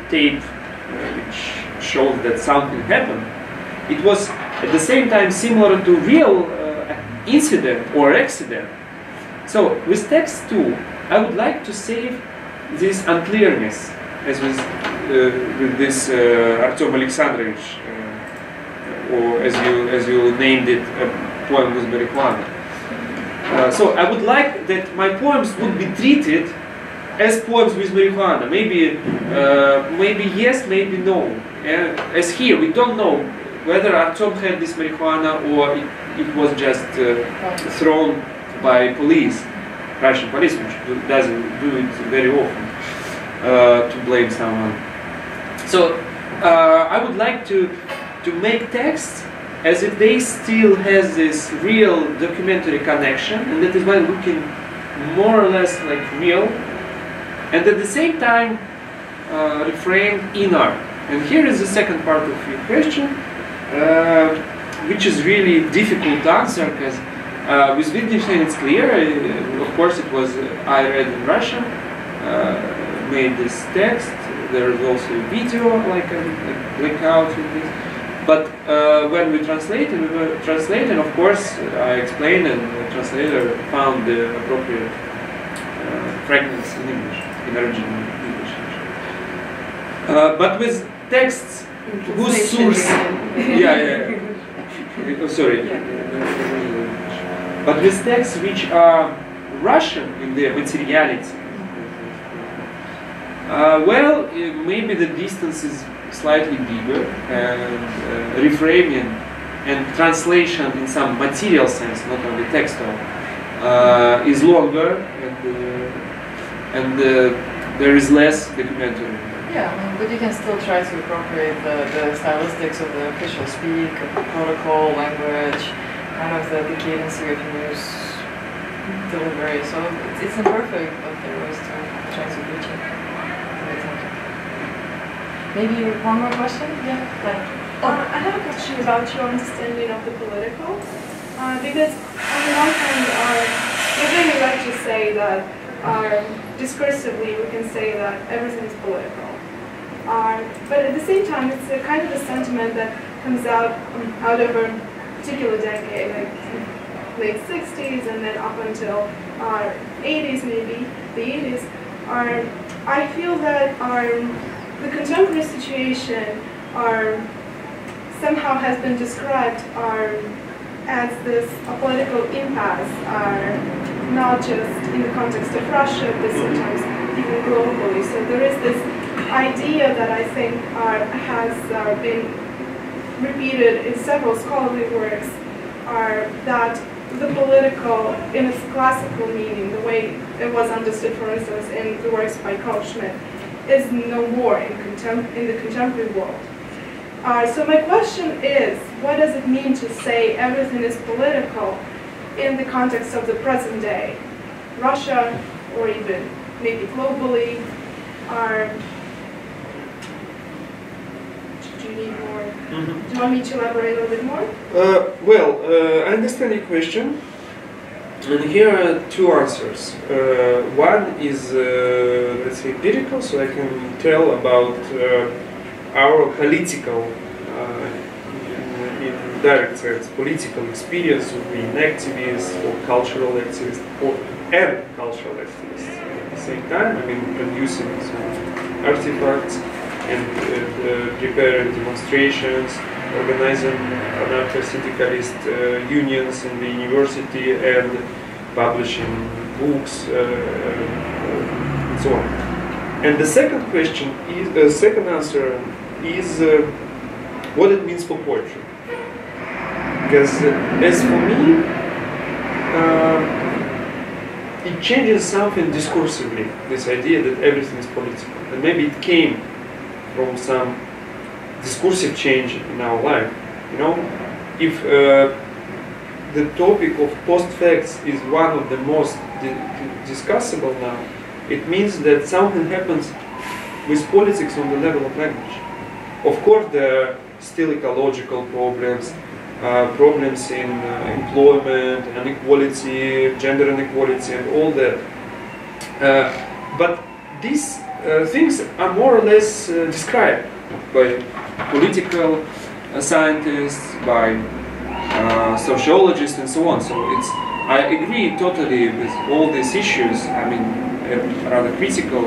tape uh, which showed that something happened, it was at the same time similar to real uh, incident or accident. So with text too, I would like to save this unclearness, as with, uh, with this uh, Artyom Alexandrovich, uh, or as you as you named it, a poem with marijuana. Uh, so I would like that my poems would be treated as poems with marijuana. Maybe, uh, maybe yes, maybe no. Yeah? As here, we don't know whether Artyom had this marijuana or it, it was just uh, thrown by police, Russian police, which doesn't do it very often, uh, to blame someone. So uh, I would like to to make texts as if they still has this real documentary connection, and that is why looking more or less like real, and at the same time uh, refrain inner. And here is the second part of your question, uh, which is really difficult to answer, because uh, with Wittgenstein it's clear. Uh, of course, it was uh, I read in Russian, uh, made this text. There is also a video, like a, a blackout in this. But uh, when we translated, we were translating, of course, I explained, and the translator found the appropriate uh, fragments in English, in original English. Uh, but with texts whose source, yeah, yeah, oh, sorry, but with texts which are Russian in their materiality, uh, well, maybe the distance is slightly bigger, and uh, reframing and translation in some material sense, not only textual, uh, is longer, and, uh, and uh, there is less documentary. Yeah, I mean, but you can still try to appropriate the, the stylistics of the official speak, of the protocol, language, kind of the, the cadency of news delivery. So it's, it's imperfect, but there are ways to try to reach it. Maybe one more question? Yeah. Like, uh, I have a question about your understanding of the political, uh, because on the one hand, uh, you really like to say that uh, discursively we can say that everything is political, uh, but at the same time it's a kind of a sentiment that comes out um, out of a particular decade, like late sixties and then up until uh, eighties, maybe the eighties. Uh, I feel that um, the contemporary situation are, somehow has been described are, as this a political impasse, are not just in the context of Russia, but sometimes even globally. So there is this idea that I think are, has uh, been repeated in several scholarly works, are that the political, in its classical meaning, the way it was understood, for instance, in the works by Carl Schmitt, is no more in, contem in the contemporary world. Uh, so my question is, what does it mean to say everything is political in the context of the present day? Russia, or even maybe globally, are, do you need more? Mm-hmm. Do you want me to elaborate a little bit more? Uh, well, uh, I understand your question. And here are two answers. Uh, one is, uh, let's say, empirical, so I can tell about uh, our political, uh, in, in direct sense, political experience of being activists or cultural activists, or and cultural activists at the same time. I mean, producing some artifacts and uh, preparing demonstrations, organizing anarcho-syndicalist uh, unions in the university, and publishing books, uh, uh, and so on. And the second question is, the uh, second answer is uh, what it means for poetry. Because uh, as for me, uh, it changes something discursively, this idea that everything is political. And maybe it came from some discursive change in our life. You know, if uh, the topic of post-facts is one of the most di discussable now, it means that something happens with politics on the level of language. Of course, there are still ecological problems, uh, problems in uh, employment, inequality, gender inequality, and all that. Uh, but this uh, things are more or less uh, described by political uh, scientists, by uh, sociologists, and so on. So it's, I agree totally with all these issues. I mean, uh, rather critical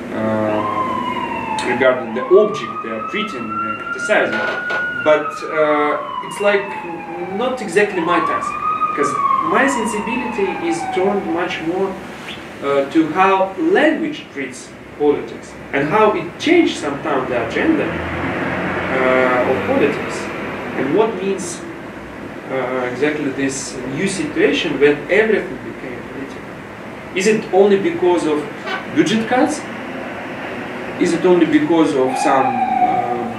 uh, regarding the object they are treating and criticizing. But uh, it's like not exactly my task, because my sensibility is turned much more uh, to how language treats politics and how it changed sometimes the agenda uh, of politics, and what means uh, exactly this new situation when everything became political. Is it only because of budget cuts? Is it only because of some um,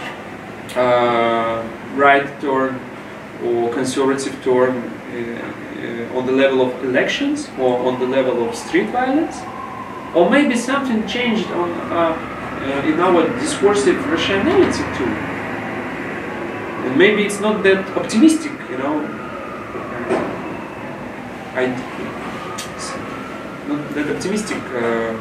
uh, right turn or conservative turn uh, uh, on the level of elections or on the level of street violence? Or maybe something changed on, uh, uh, in our discursive rationality too. And maybe it's not that optimistic, you know. Uh, I, it's not that optimistic uh,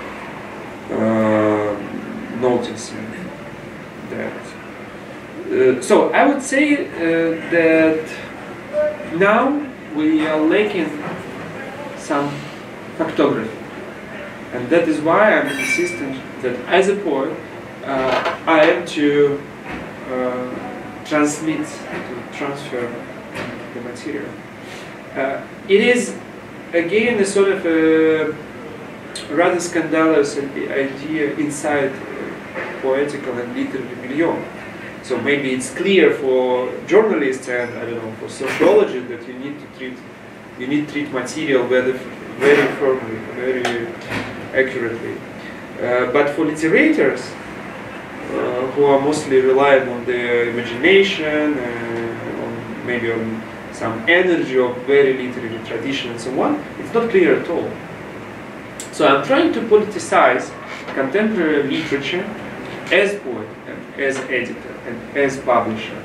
uh, notice that. Uh, so I would say uh, that now we are lacking some factography. And that is why I'm insistent that as a poet, uh, I am to uh, transmit, to transfer the material. Uh, it is, again, a sort of a rather scandalous idea inside uh, poetical and literary milieu. So maybe it's clear for journalists and, I don't know, for sociology that you need to treat, you need to treat material very, very firmly, very accurately. Uh, but for literators, uh, who are mostly reliant on their imagination, uh, on maybe on some energy of very literary tradition and so on, it's not clear at all. So I'm trying to politicize contemporary literature as poet, and as editor, and as publisher.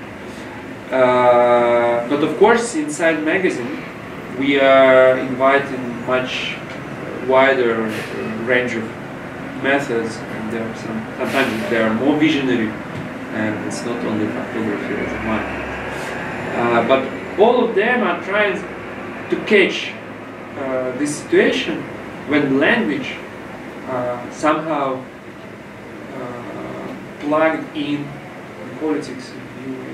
Uh, but of course, inside magazine, we are inviting much wider uh, range of methods, and there are some, sometimes they are more visionary, and it's not only photography as mine. Uh, but all of them are trying to catch uh, this situation when language uh, somehow uh, plugged in politics in a new way.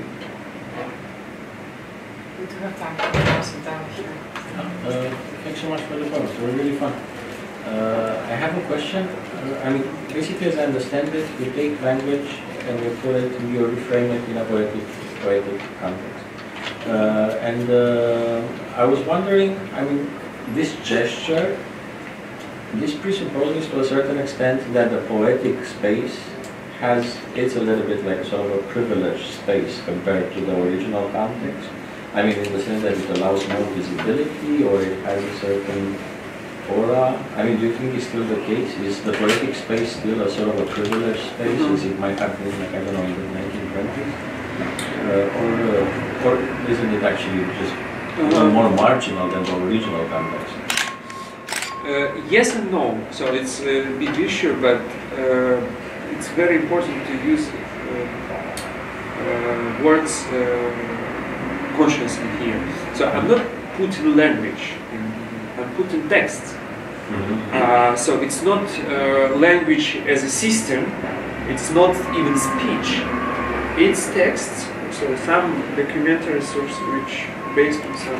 We do have time for some down here. Uh, thanks so much for the comments. They were really fun. Uh, I have a question. Uh, I mean, basically, as I understand it, you take language and you put it, you reframe it in a poetic, poetic context. Uh, and uh, I was wondering, I mean, this gesture, this presupposes to a certain extent that the poetic space has, it's a little bit like sort of a privileged space compared to the original context. I mean, in the sense that it allows more visibility, or it has a certain aura. I mean, do you think it's still the case? Is the poetic space still a sort of a privileged space, mm-hmm. as it might have been, like, I don't know, in the nineteen twenties? Uh, or, uh, or isn't it actually just uh-huh. more marginal than the original context? Uh, yes and no. So it's a big issue, but uh, it's very important to use uh, uh, words uh, consciously here. So I'm not putting language in, I'm putting text. Mm-hmm. uh, so it's not uh, language as a system, it's not even speech, it's text. So some documentary source which based on some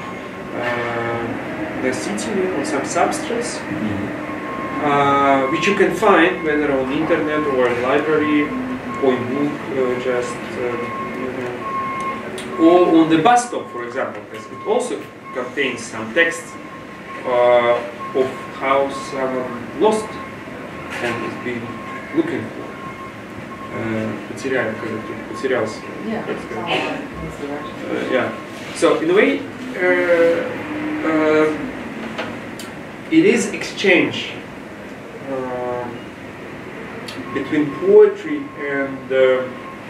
uh, the city, on some substrates, mm-hmm. uh, which you can find whether on internet or in library or in book, uh, just uh, or on the bus stop, for example, because it also contains some text uh, of how someone lost and is being looking for. Потеряли, потерялся. Yeah. Uh, yeah. So in a way, uh, uh, it is exchange uh, between poetry and uh,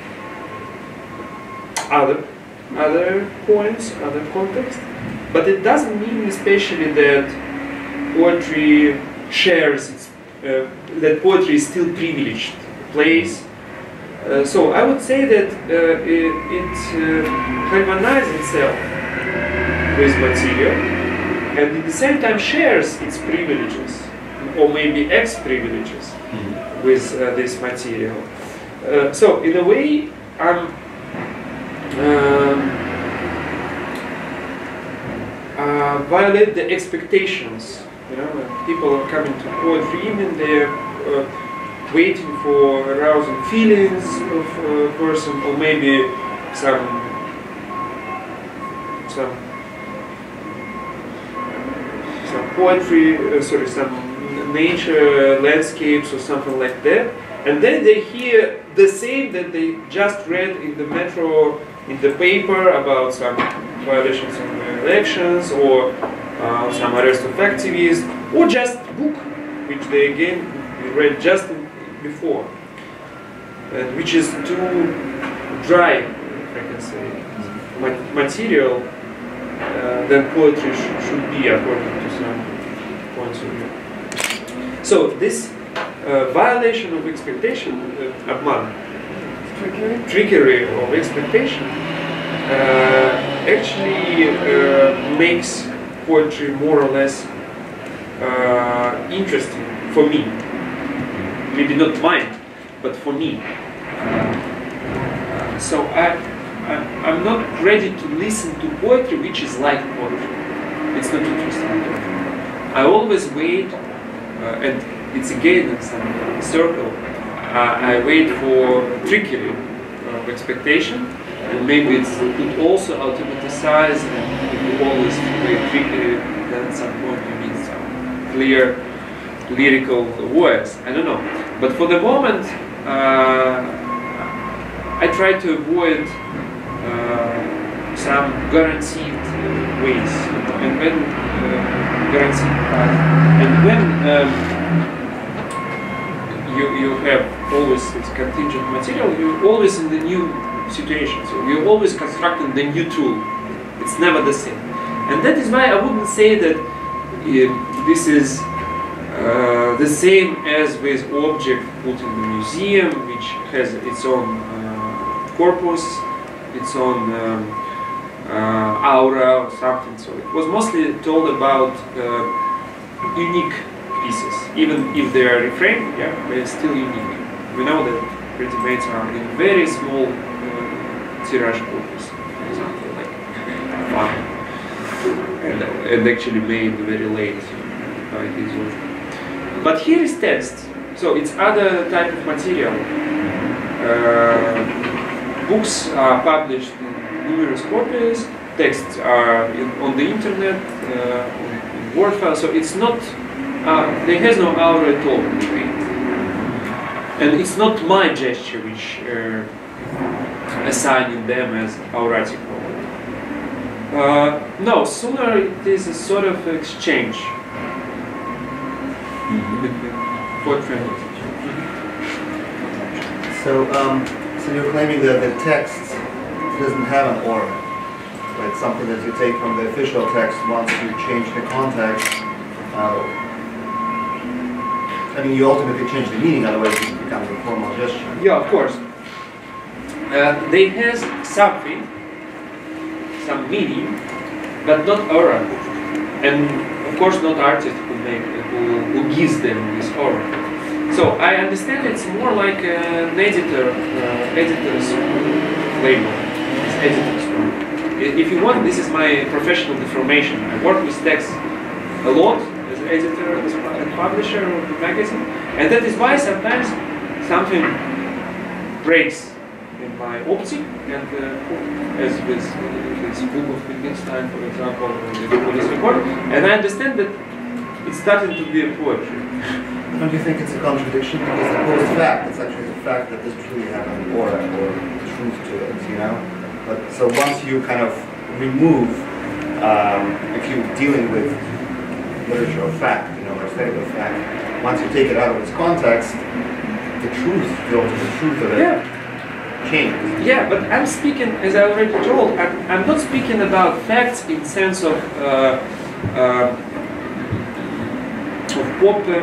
other. other points, other context, but it doesn't mean especially that poetry shares its uh, that poetry is still privileged place. Uh, so I would say that uh, it, it uh, harmonizes itself with material, and at the same time shares its privileges, or maybe ex-privileges, mm-hmm. with uh, this material. Uh, so in a way, I'm um, uh, violate the expectations. You know, when people are coming to poetry, and they're uh, waiting for arousing feelings of a person, or maybe some some some poetry, uh, sorry, some nature landscapes or something like that, and then they hear the same that they just read in the metro, in the paper about some violations of elections, or uh, some arrest of activists, or just book which they again read just in before, and which is too dry, if I can say, Ma material uh, than poetry sh should be according to some points of view. So this uh, violation of expectation, uh, obman, trickery. trickery of expectation, uh, actually uh, makes poetry more or less uh, interesting for me. Maybe not mine, but for me. Uh, so I, I, I'm not ready to listen to poetry which is like poetry. It's not interesting. I always wait, uh, and it's again in some circle, uh, I wait for trickery of expectation, and maybe it's, it could also automaticize, and if you always wait trickery, then at some point you need some clear lyrical words. I don't know, but for the moment uh, I try to avoid uh, some guaranteed ways, and when uh, guaranteed path, and when um, you you have always this contingent material, you're always in the new situation. So you're always constructing the new tool. It's never the same, and that is why I wouldn't say that uh, this is Uh, the same as with object put in the museum, which has its own uh, corpus, its own um, uh, aura or something. So it was mostly told about uh, unique pieces, even if they are reframed. Yeah, they're still unique. We know that ready-mades are in very small uh, tirage corpus, for example, like one, and, and actually made very late by his own. But here is text, so it's other type of material. Uh, books are published in numerous copies, texts are in, on the internet, uh, in Word file, so it's not, uh, there has no aura at all. And it's not my gesture which uh, assigning them as auratical. Uh, no, sooner it is a sort of exchange. So, um, so you're claiming that the text doesn't have an aura, right? Something that you take from the official text once you change the context. Uh, I mean, you ultimately change the meaning, otherwise it becomes a formal gesture. Yeah, of course. Uh, they has something, some meaning, but not aura, and of course not artist who make. Who, who gives them this aura. So I understand it's more like an editor, uh, editor's label, it's editor's label. If you want, this is my professional deformation. I work with text a lot as an editor and publisher of the magazine, and that is why sometimes something breaks in my optic, and uh, as with uh, this book of Wittgenstein, for example, the police report, and I understand that it's starting to be a poetry. Don't you think it's a contradiction? Because the post-fact, it's actually the fact that this truly happened, aura or truth to it, you know? But so once you kind of remove, um, if you're dealing with literature of fact, you know, or aesthetic of fact, once you take it out of its context, the truth, the ultimate truth of it, yeah. changes. Yeah, but I'm speaking, as I already told, I'm, I'm not speaking about facts in sense of uh, uh, of pop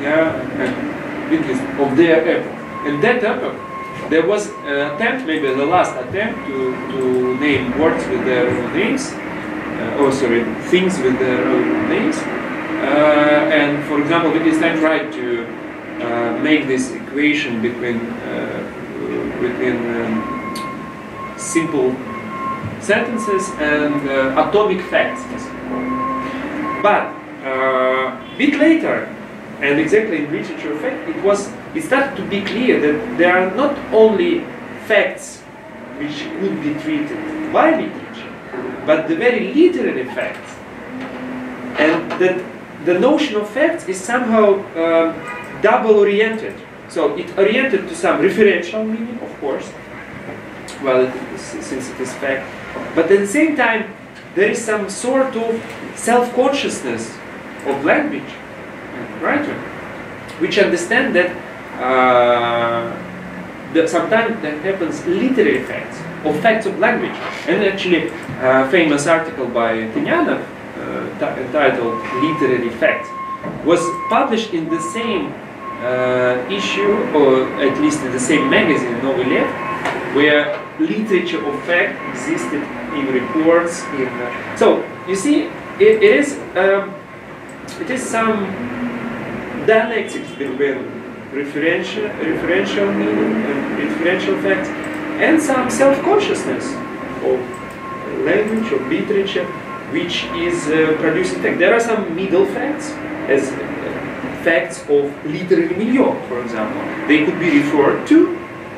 yeah, and it is of their epoch. And that epoch, there was an attempt, maybe the last attempt, to, to name words with their own names, uh, oh sorry, things with their own names. Uh, and for example, Wittgenstein tried to uh, make this equation between uh, between um, simple sentences and uh, atomic facts. But uh, a bit later, and exactly in literature fact, it was it started to be clear that there are not only facts which could be treated by literature, but the very literary facts, and that the notion of facts is somehow um, double-oriented. So it oriented to some referential meaning, of course, well, it is, since it is fact, but at the same time, there is some sort of self-consciousness of language and writer, which understand that, uh, that sometimes that happens literary facts, or facts of language. And actually, a famous article by Tynyanov, uh, entitled Literary Facts, was published in the same uh, issue, or at least in the same magazine, Novy Lev, where literature of fact existed in reports. In uh, so you see, it, it is um, it is some dialectics between referential referential meaning and referential facts, and some self-consciousness of language, of literature, which is uh, producing fact. There are some middle facts, as uh, facts of literary milieu, for example. They could be referred to.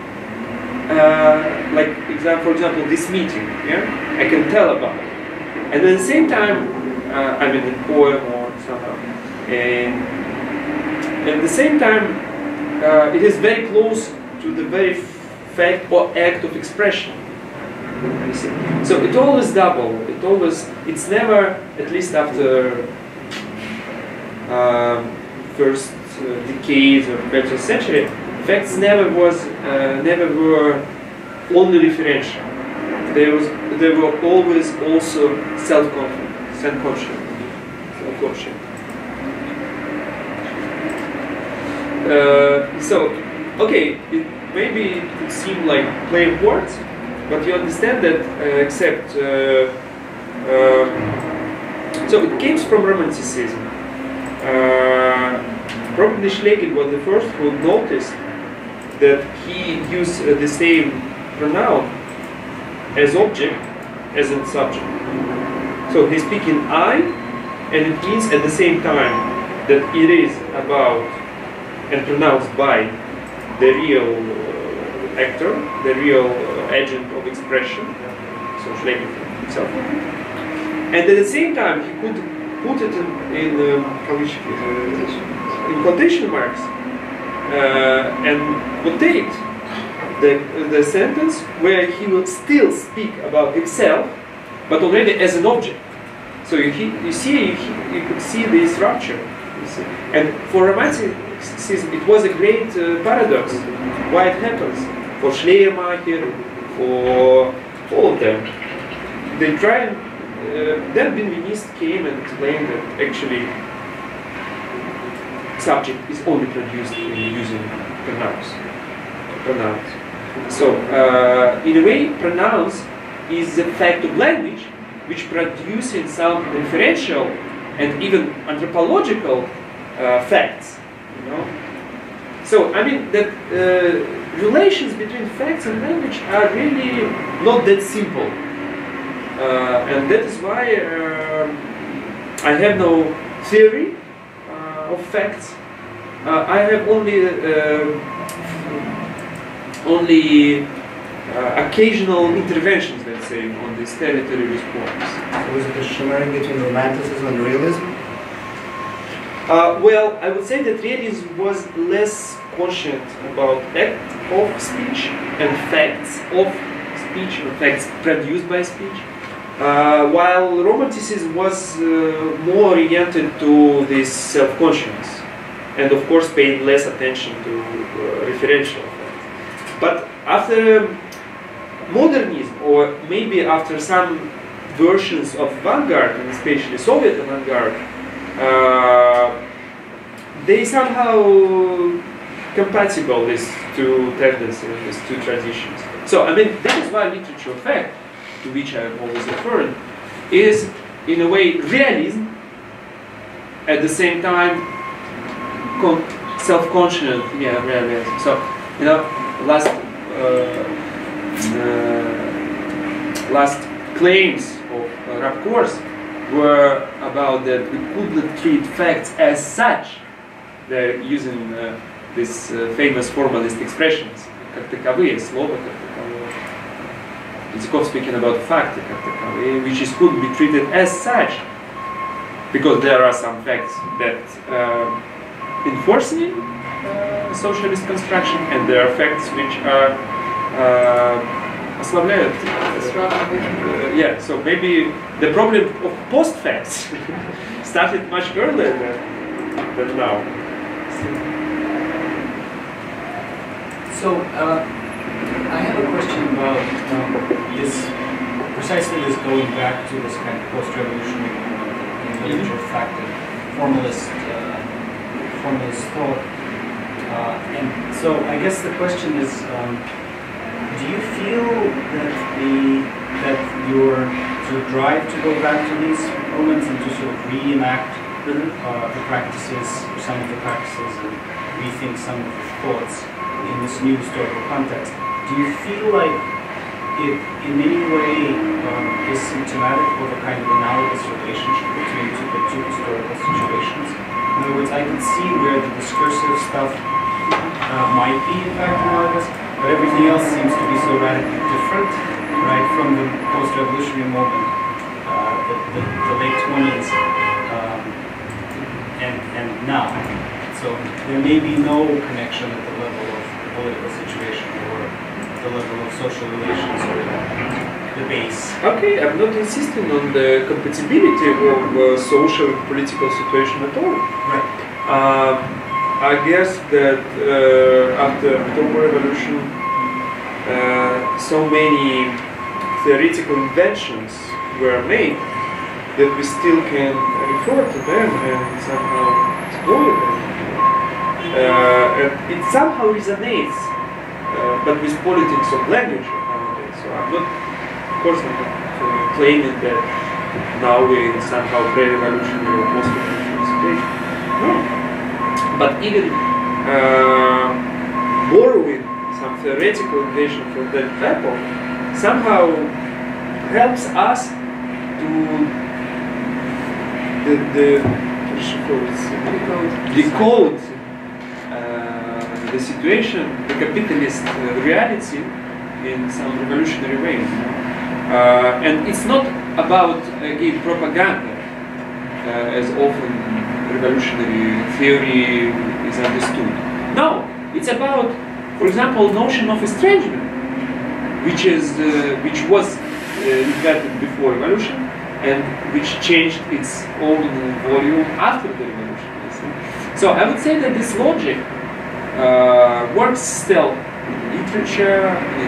Uh, like, example, for example, this meeting, yeah, I can tell about it, and at the same time, uh, I mean, a poem or somehow, and at the same time, uh, it is very close to the very fact or act of expression. You see, so it always double. It always, it's never, at least after uh, first uh, decades of twentieth century. Facts never was, uh, never were only referential. There was, they were always also self-confident, self-conscious, self-conscious. Uh, so, okay, it, maybe it could seem like play words, but you understand that, uh, except, uh, uh, so it came from Romanticism. Uh, probably Schlegel was the first who noticed that he used uh, the same pronoun as object as in subject. So he's speaking I, and it means at the same time that it is about and pronounced by the real uh, actor, the real uh, agent of expression, so Schlegel himself. And at the same time, he could put it in, in, um, uh, in quotation marks. Uh, and quotate the, the sentence where he will still speak about himself, but already as an object. So you, you see, you, you could see this rupture. You see. And for Romanticism, it was a great uh, paradox why it happens. For Schleiermacher, for all of them. They try and, uh, then Benveniste came and explained that actually subject is only produced in using pronouns. Pronouns. So, uh, in a way, pronouns is the fact of language which produces some referential and even anthropological uh, facts. You know? So, I mean, that uh, relations between facts and language are really not that simple. Uh, and that is why uh, I have no theory of facts. Uh, I have only uh, only uh, occasional interventions, let's say, on this territory response. So was it a shimmering between romanticism and realism? Uh, well, I would say that realism was less conscient about act of speech and facts of speech, or facts produced by speech. Uh, while Romanticism was uh, more oriented to this self-consciousness, and of course paid less attention to uh, referential facts. But after modernism, or maybe after some versions of avant-garde, and especially Soviet avant-garde, uh, they somehow compatible, these two tendencies, these two traditions. So, I mean, that is why literature fact, to which I am always referring, is in a way realism, at the same time self-conscious, yeah, realism. So, you know, last uh, uh, last claims of uh, Rapcourse were about that we could not treat facts as such. They're using uh, these uh, famous formalist expressions, как таковые, слово как таковое. Языков speaking about facts как таковые, which is could be treated as such, because there are some facts that uh, enforcing uh, socialist construction, and there are facts which are uh, ослабляют. Uh, yeah, so maybe the problem of post-facts started much earlier than, than now. So, uh, I have a question about um, this, precisely this going back to this kind of post-revolutionary movement in literature, fact, and formalist, uh, formalist thought. Uh, and so, I guess the question is, um, do you feel that the that your sort of drive to go back to these moments and to sort of reenact Mm-hmm. uh, the practices, or some of the practices, and rethink some of the thoughts in this new historical context, do you feel like it in any way um, is symptomatic of a kind of analogous relationship between two, the two historical situations? In other words, I can see where the discursive stuff uh, might be in fact analogous, but everything else seems to be so radically different, right, from the post-revolutionary moment, uh, the, the, the late twenties, um, and, and now. So there may be no connection at the level of the political situation or the level of social relations or the base. Okay, I'm not insisting on the compatibility of uh, social and political situation at all. Right. Um, I guess that uh, after the October Revolution, uh, so many theoretical inventions were made that we still can refer to them and somehow explore them. Uh, and it somehow resonates, uh, but with politics of language nowadays. So I'm not, of course, I'm not uh, claiming that now we're in somehow pre-revolutionary or post-revolutionary situation. No. But even uh, borrowing some theoretical invention from that epoch somehow helps us to the, the decode, decode uh, the situation, the capitalist uh, reality in some revolutionary way. You know? uh, and it's not about again propaganda, uh, as often revolutionary theory is understood. No, it's about, for example, notion of estrangement, which is uh, which was uh, invented before revolution, and which changed its own volume after the revolution. So I would say that this logic uh, works still in literature, in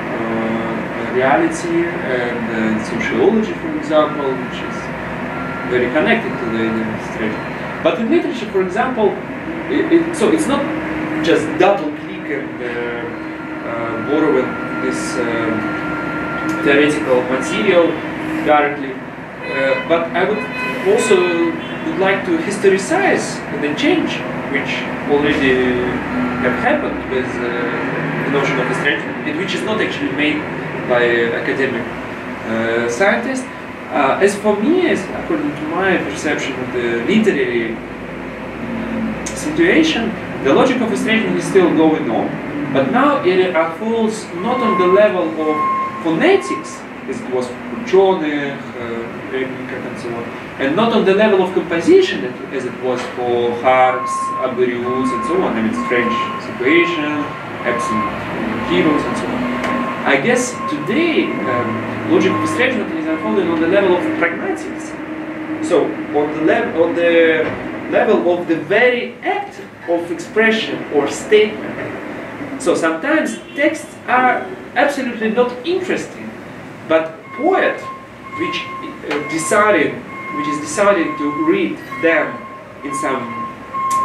uh, reality, and uh, in sociology, for example, which is very connected to the demonstration. But in literature, for example, it, it, so it's not just double click and uh, uh, borrowing this uh, theoretical material directly. Uh, but I would also would like to historicize the change which already have happened with uh, the notion of estrangement, and which is not actually made by academic uh, scientists. Uh, as for me, as according to my perception of the literary um, situation, the logic of estrangement is still going on, but now it unfolds not on the level of phonetics, as it was for Johnech, uh, and so on, and not on the level of composition as it was for Harms, Aberius, and so on. I mean, strange situation, absent heroes, and so on. I guess today, um, logic of estrangement is unfolding on the level of pragmatics. So, on the level, on the level of the very act of expression or statement. So sometimes texts are absolutely not interesting, but poet, which uh, decided, which is decided to read them in some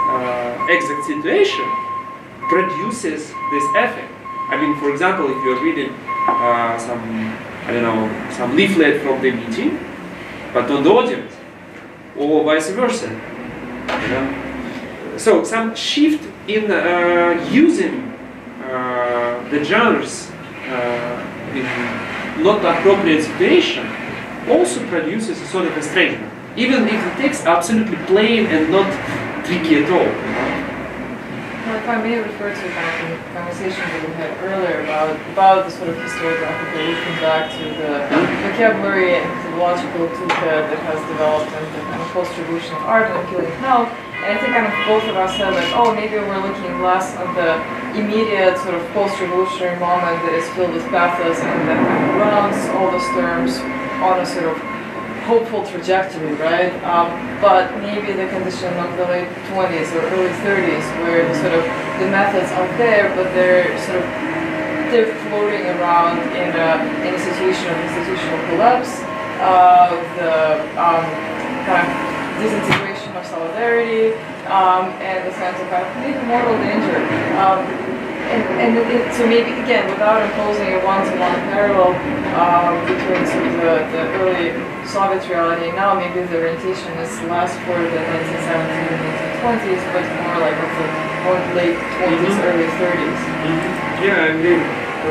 uh, exact situation produces this effect. I mean, for example, if you're reading uh, some, I don't know, some leaflet from the meeting, but not the audience, or vice versa, you know? So some shift in uh, using uh, the genres uh, in not appropriate situation also produces a sort of estrangement, even if the text are absolutely plain and not tricky at all. You know? Well, if I may refer to kind of the conversation that we had earlier about, about the sort of historiographical looking back to the vocabulary and methodological toolkit that has developed in the kind of post-revolutionary art and appealing now. And I think kind of both of us said like, oh, maybe we're looking less at the immediate sort of post-revolutionary moment that is filled with pathos and that kind of runs all those terms on a sort of hopeful trajectory, right? Um, but maybe the condition of the late twenties or early thirties, where the sort of the methods are there, but they're sort of they're floating around in a in a situation of institutional collapse, uh, the um, kind of disintegration of solidarity, um, and the sense of kind of maybe moral danger. Um, And, and it, so maybe, again, without imposing a one-to-one parallel um, between sort of the, the early Soviet reality and now, maybe the orientation is less for the nineteen seventies and nineteen twenties, but more like of the more late twenties, mm-hmm. early thirties. Mm-hmm. Yeah, I agree.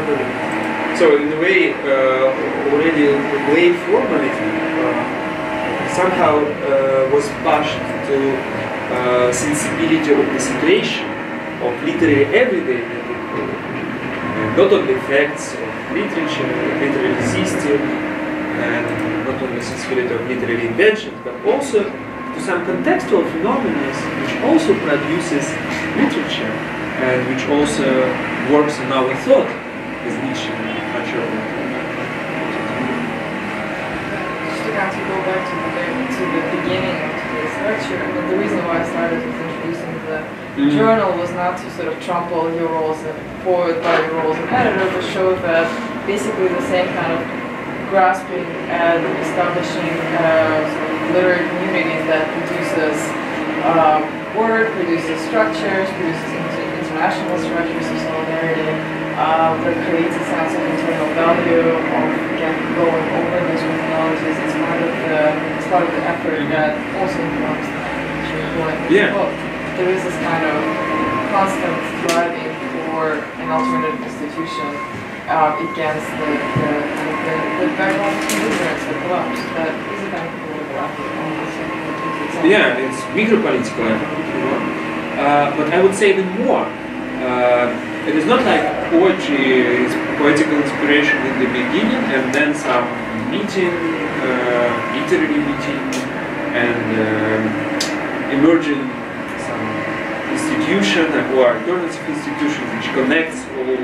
So in a way, uh, already the late formalism uh, somehow uh, was pushed to uh, sensibility of the situation of literary everyday living, uh, not only facts of literature, literary system, and not only sensibility of literary invention, but also to some contextual phenomena which also produces literature and which also works on our thought, as Nietzsche much earlier. Just to kind of go back to the, to the beginning of today's lecture, I mean, the reason why I started with introducing the Mm-hmm. journal was not to sort of trample your roles as poet by your roles as editor, but show that basically the same kind of grasping at establishing uh, sort of literary communities that produces um, word, produces structures, produces inter international structures of solidarity, uh, that creates a sense of internal value of again going over those methodologies. It's part of the it's part of the effort that also informs the point. Yeah. Book. There is this kind of constant striving for an alternative institution uh, against the, the, the, the background of ignorance, the collapse. That is a kind of political effort. Yeah, it's bigger political effort, you know. Uh, but I would say even more. Uh, it is not like poetry is poetical inspiration in the beginning and then some meeting, uh, literary meeting, and uh, emerging institution or alternative institution which connects all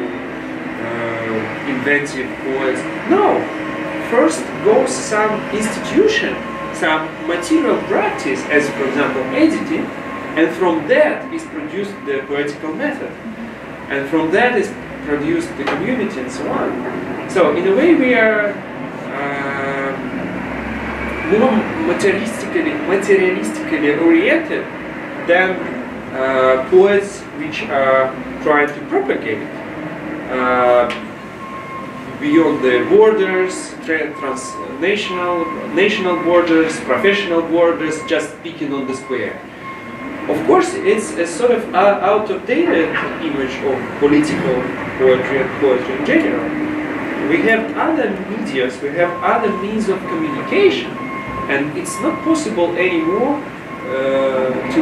uh, inventive poets. No, first goes some institution, some material practice, as for example editing, and from that is produced the poetical method, and from that is produced the community and so on. So in a way we are uh, more materialistically, materialistically oriented than Uh, poets which are trying to propagate uh, beyond the borders, tra transnational, national borders, professional borders, just speaking on the square. Of course, it's a sort of uh, out-of-dated image of political poetry and poetry in general. We have other medias, we have other means of communication, and it's not possible anymore uh, to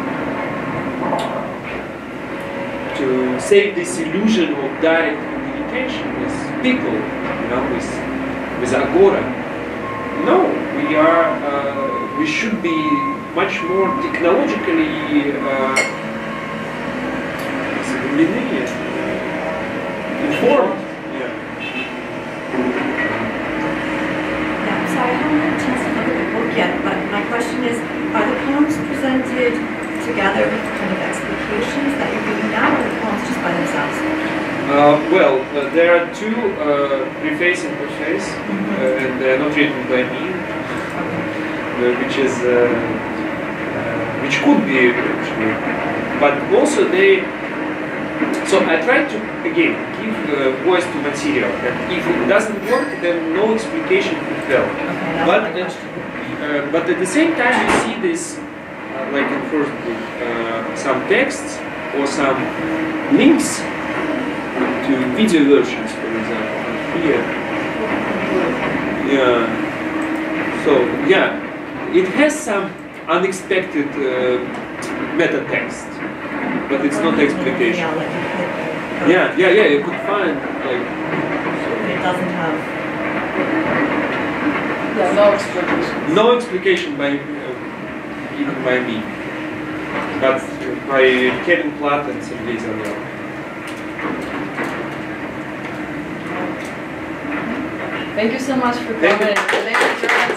to save this illusion of direct communication with people, you know, with with agora. No, we are. Uh, we should be much more technologically uh, informed. Yeah. Yeah. So I haven't had a chance to look at the book yet, but my question is: are the poems presented together with kind of explications that you're reading now, or the poems just by themselves? Uh, well, uh, there are two, uh, preface and postface, mm-hmm. uh, and they are not written by me, uh, which is uh, uh, which could be actually, but also they. So I try to again give uh, voice to material, and if it doesn't work, then no explication could help. Okay, But that's uh, but at the same time, you see this, uh, like in first book, uh, some texts or some links to video versions, for example. Here, yeah. So yeah, it has some unexpected uh, meta text, but it's not explication. Yeah, like you could, Yeah, yeah, yeah. You could find like. but it doesn't have. Yeah, no explanation. No explication by uh, even by me, but by Kevin Platt and Sergei Zanel. Thank you so much for Thank you. coming. Thank you.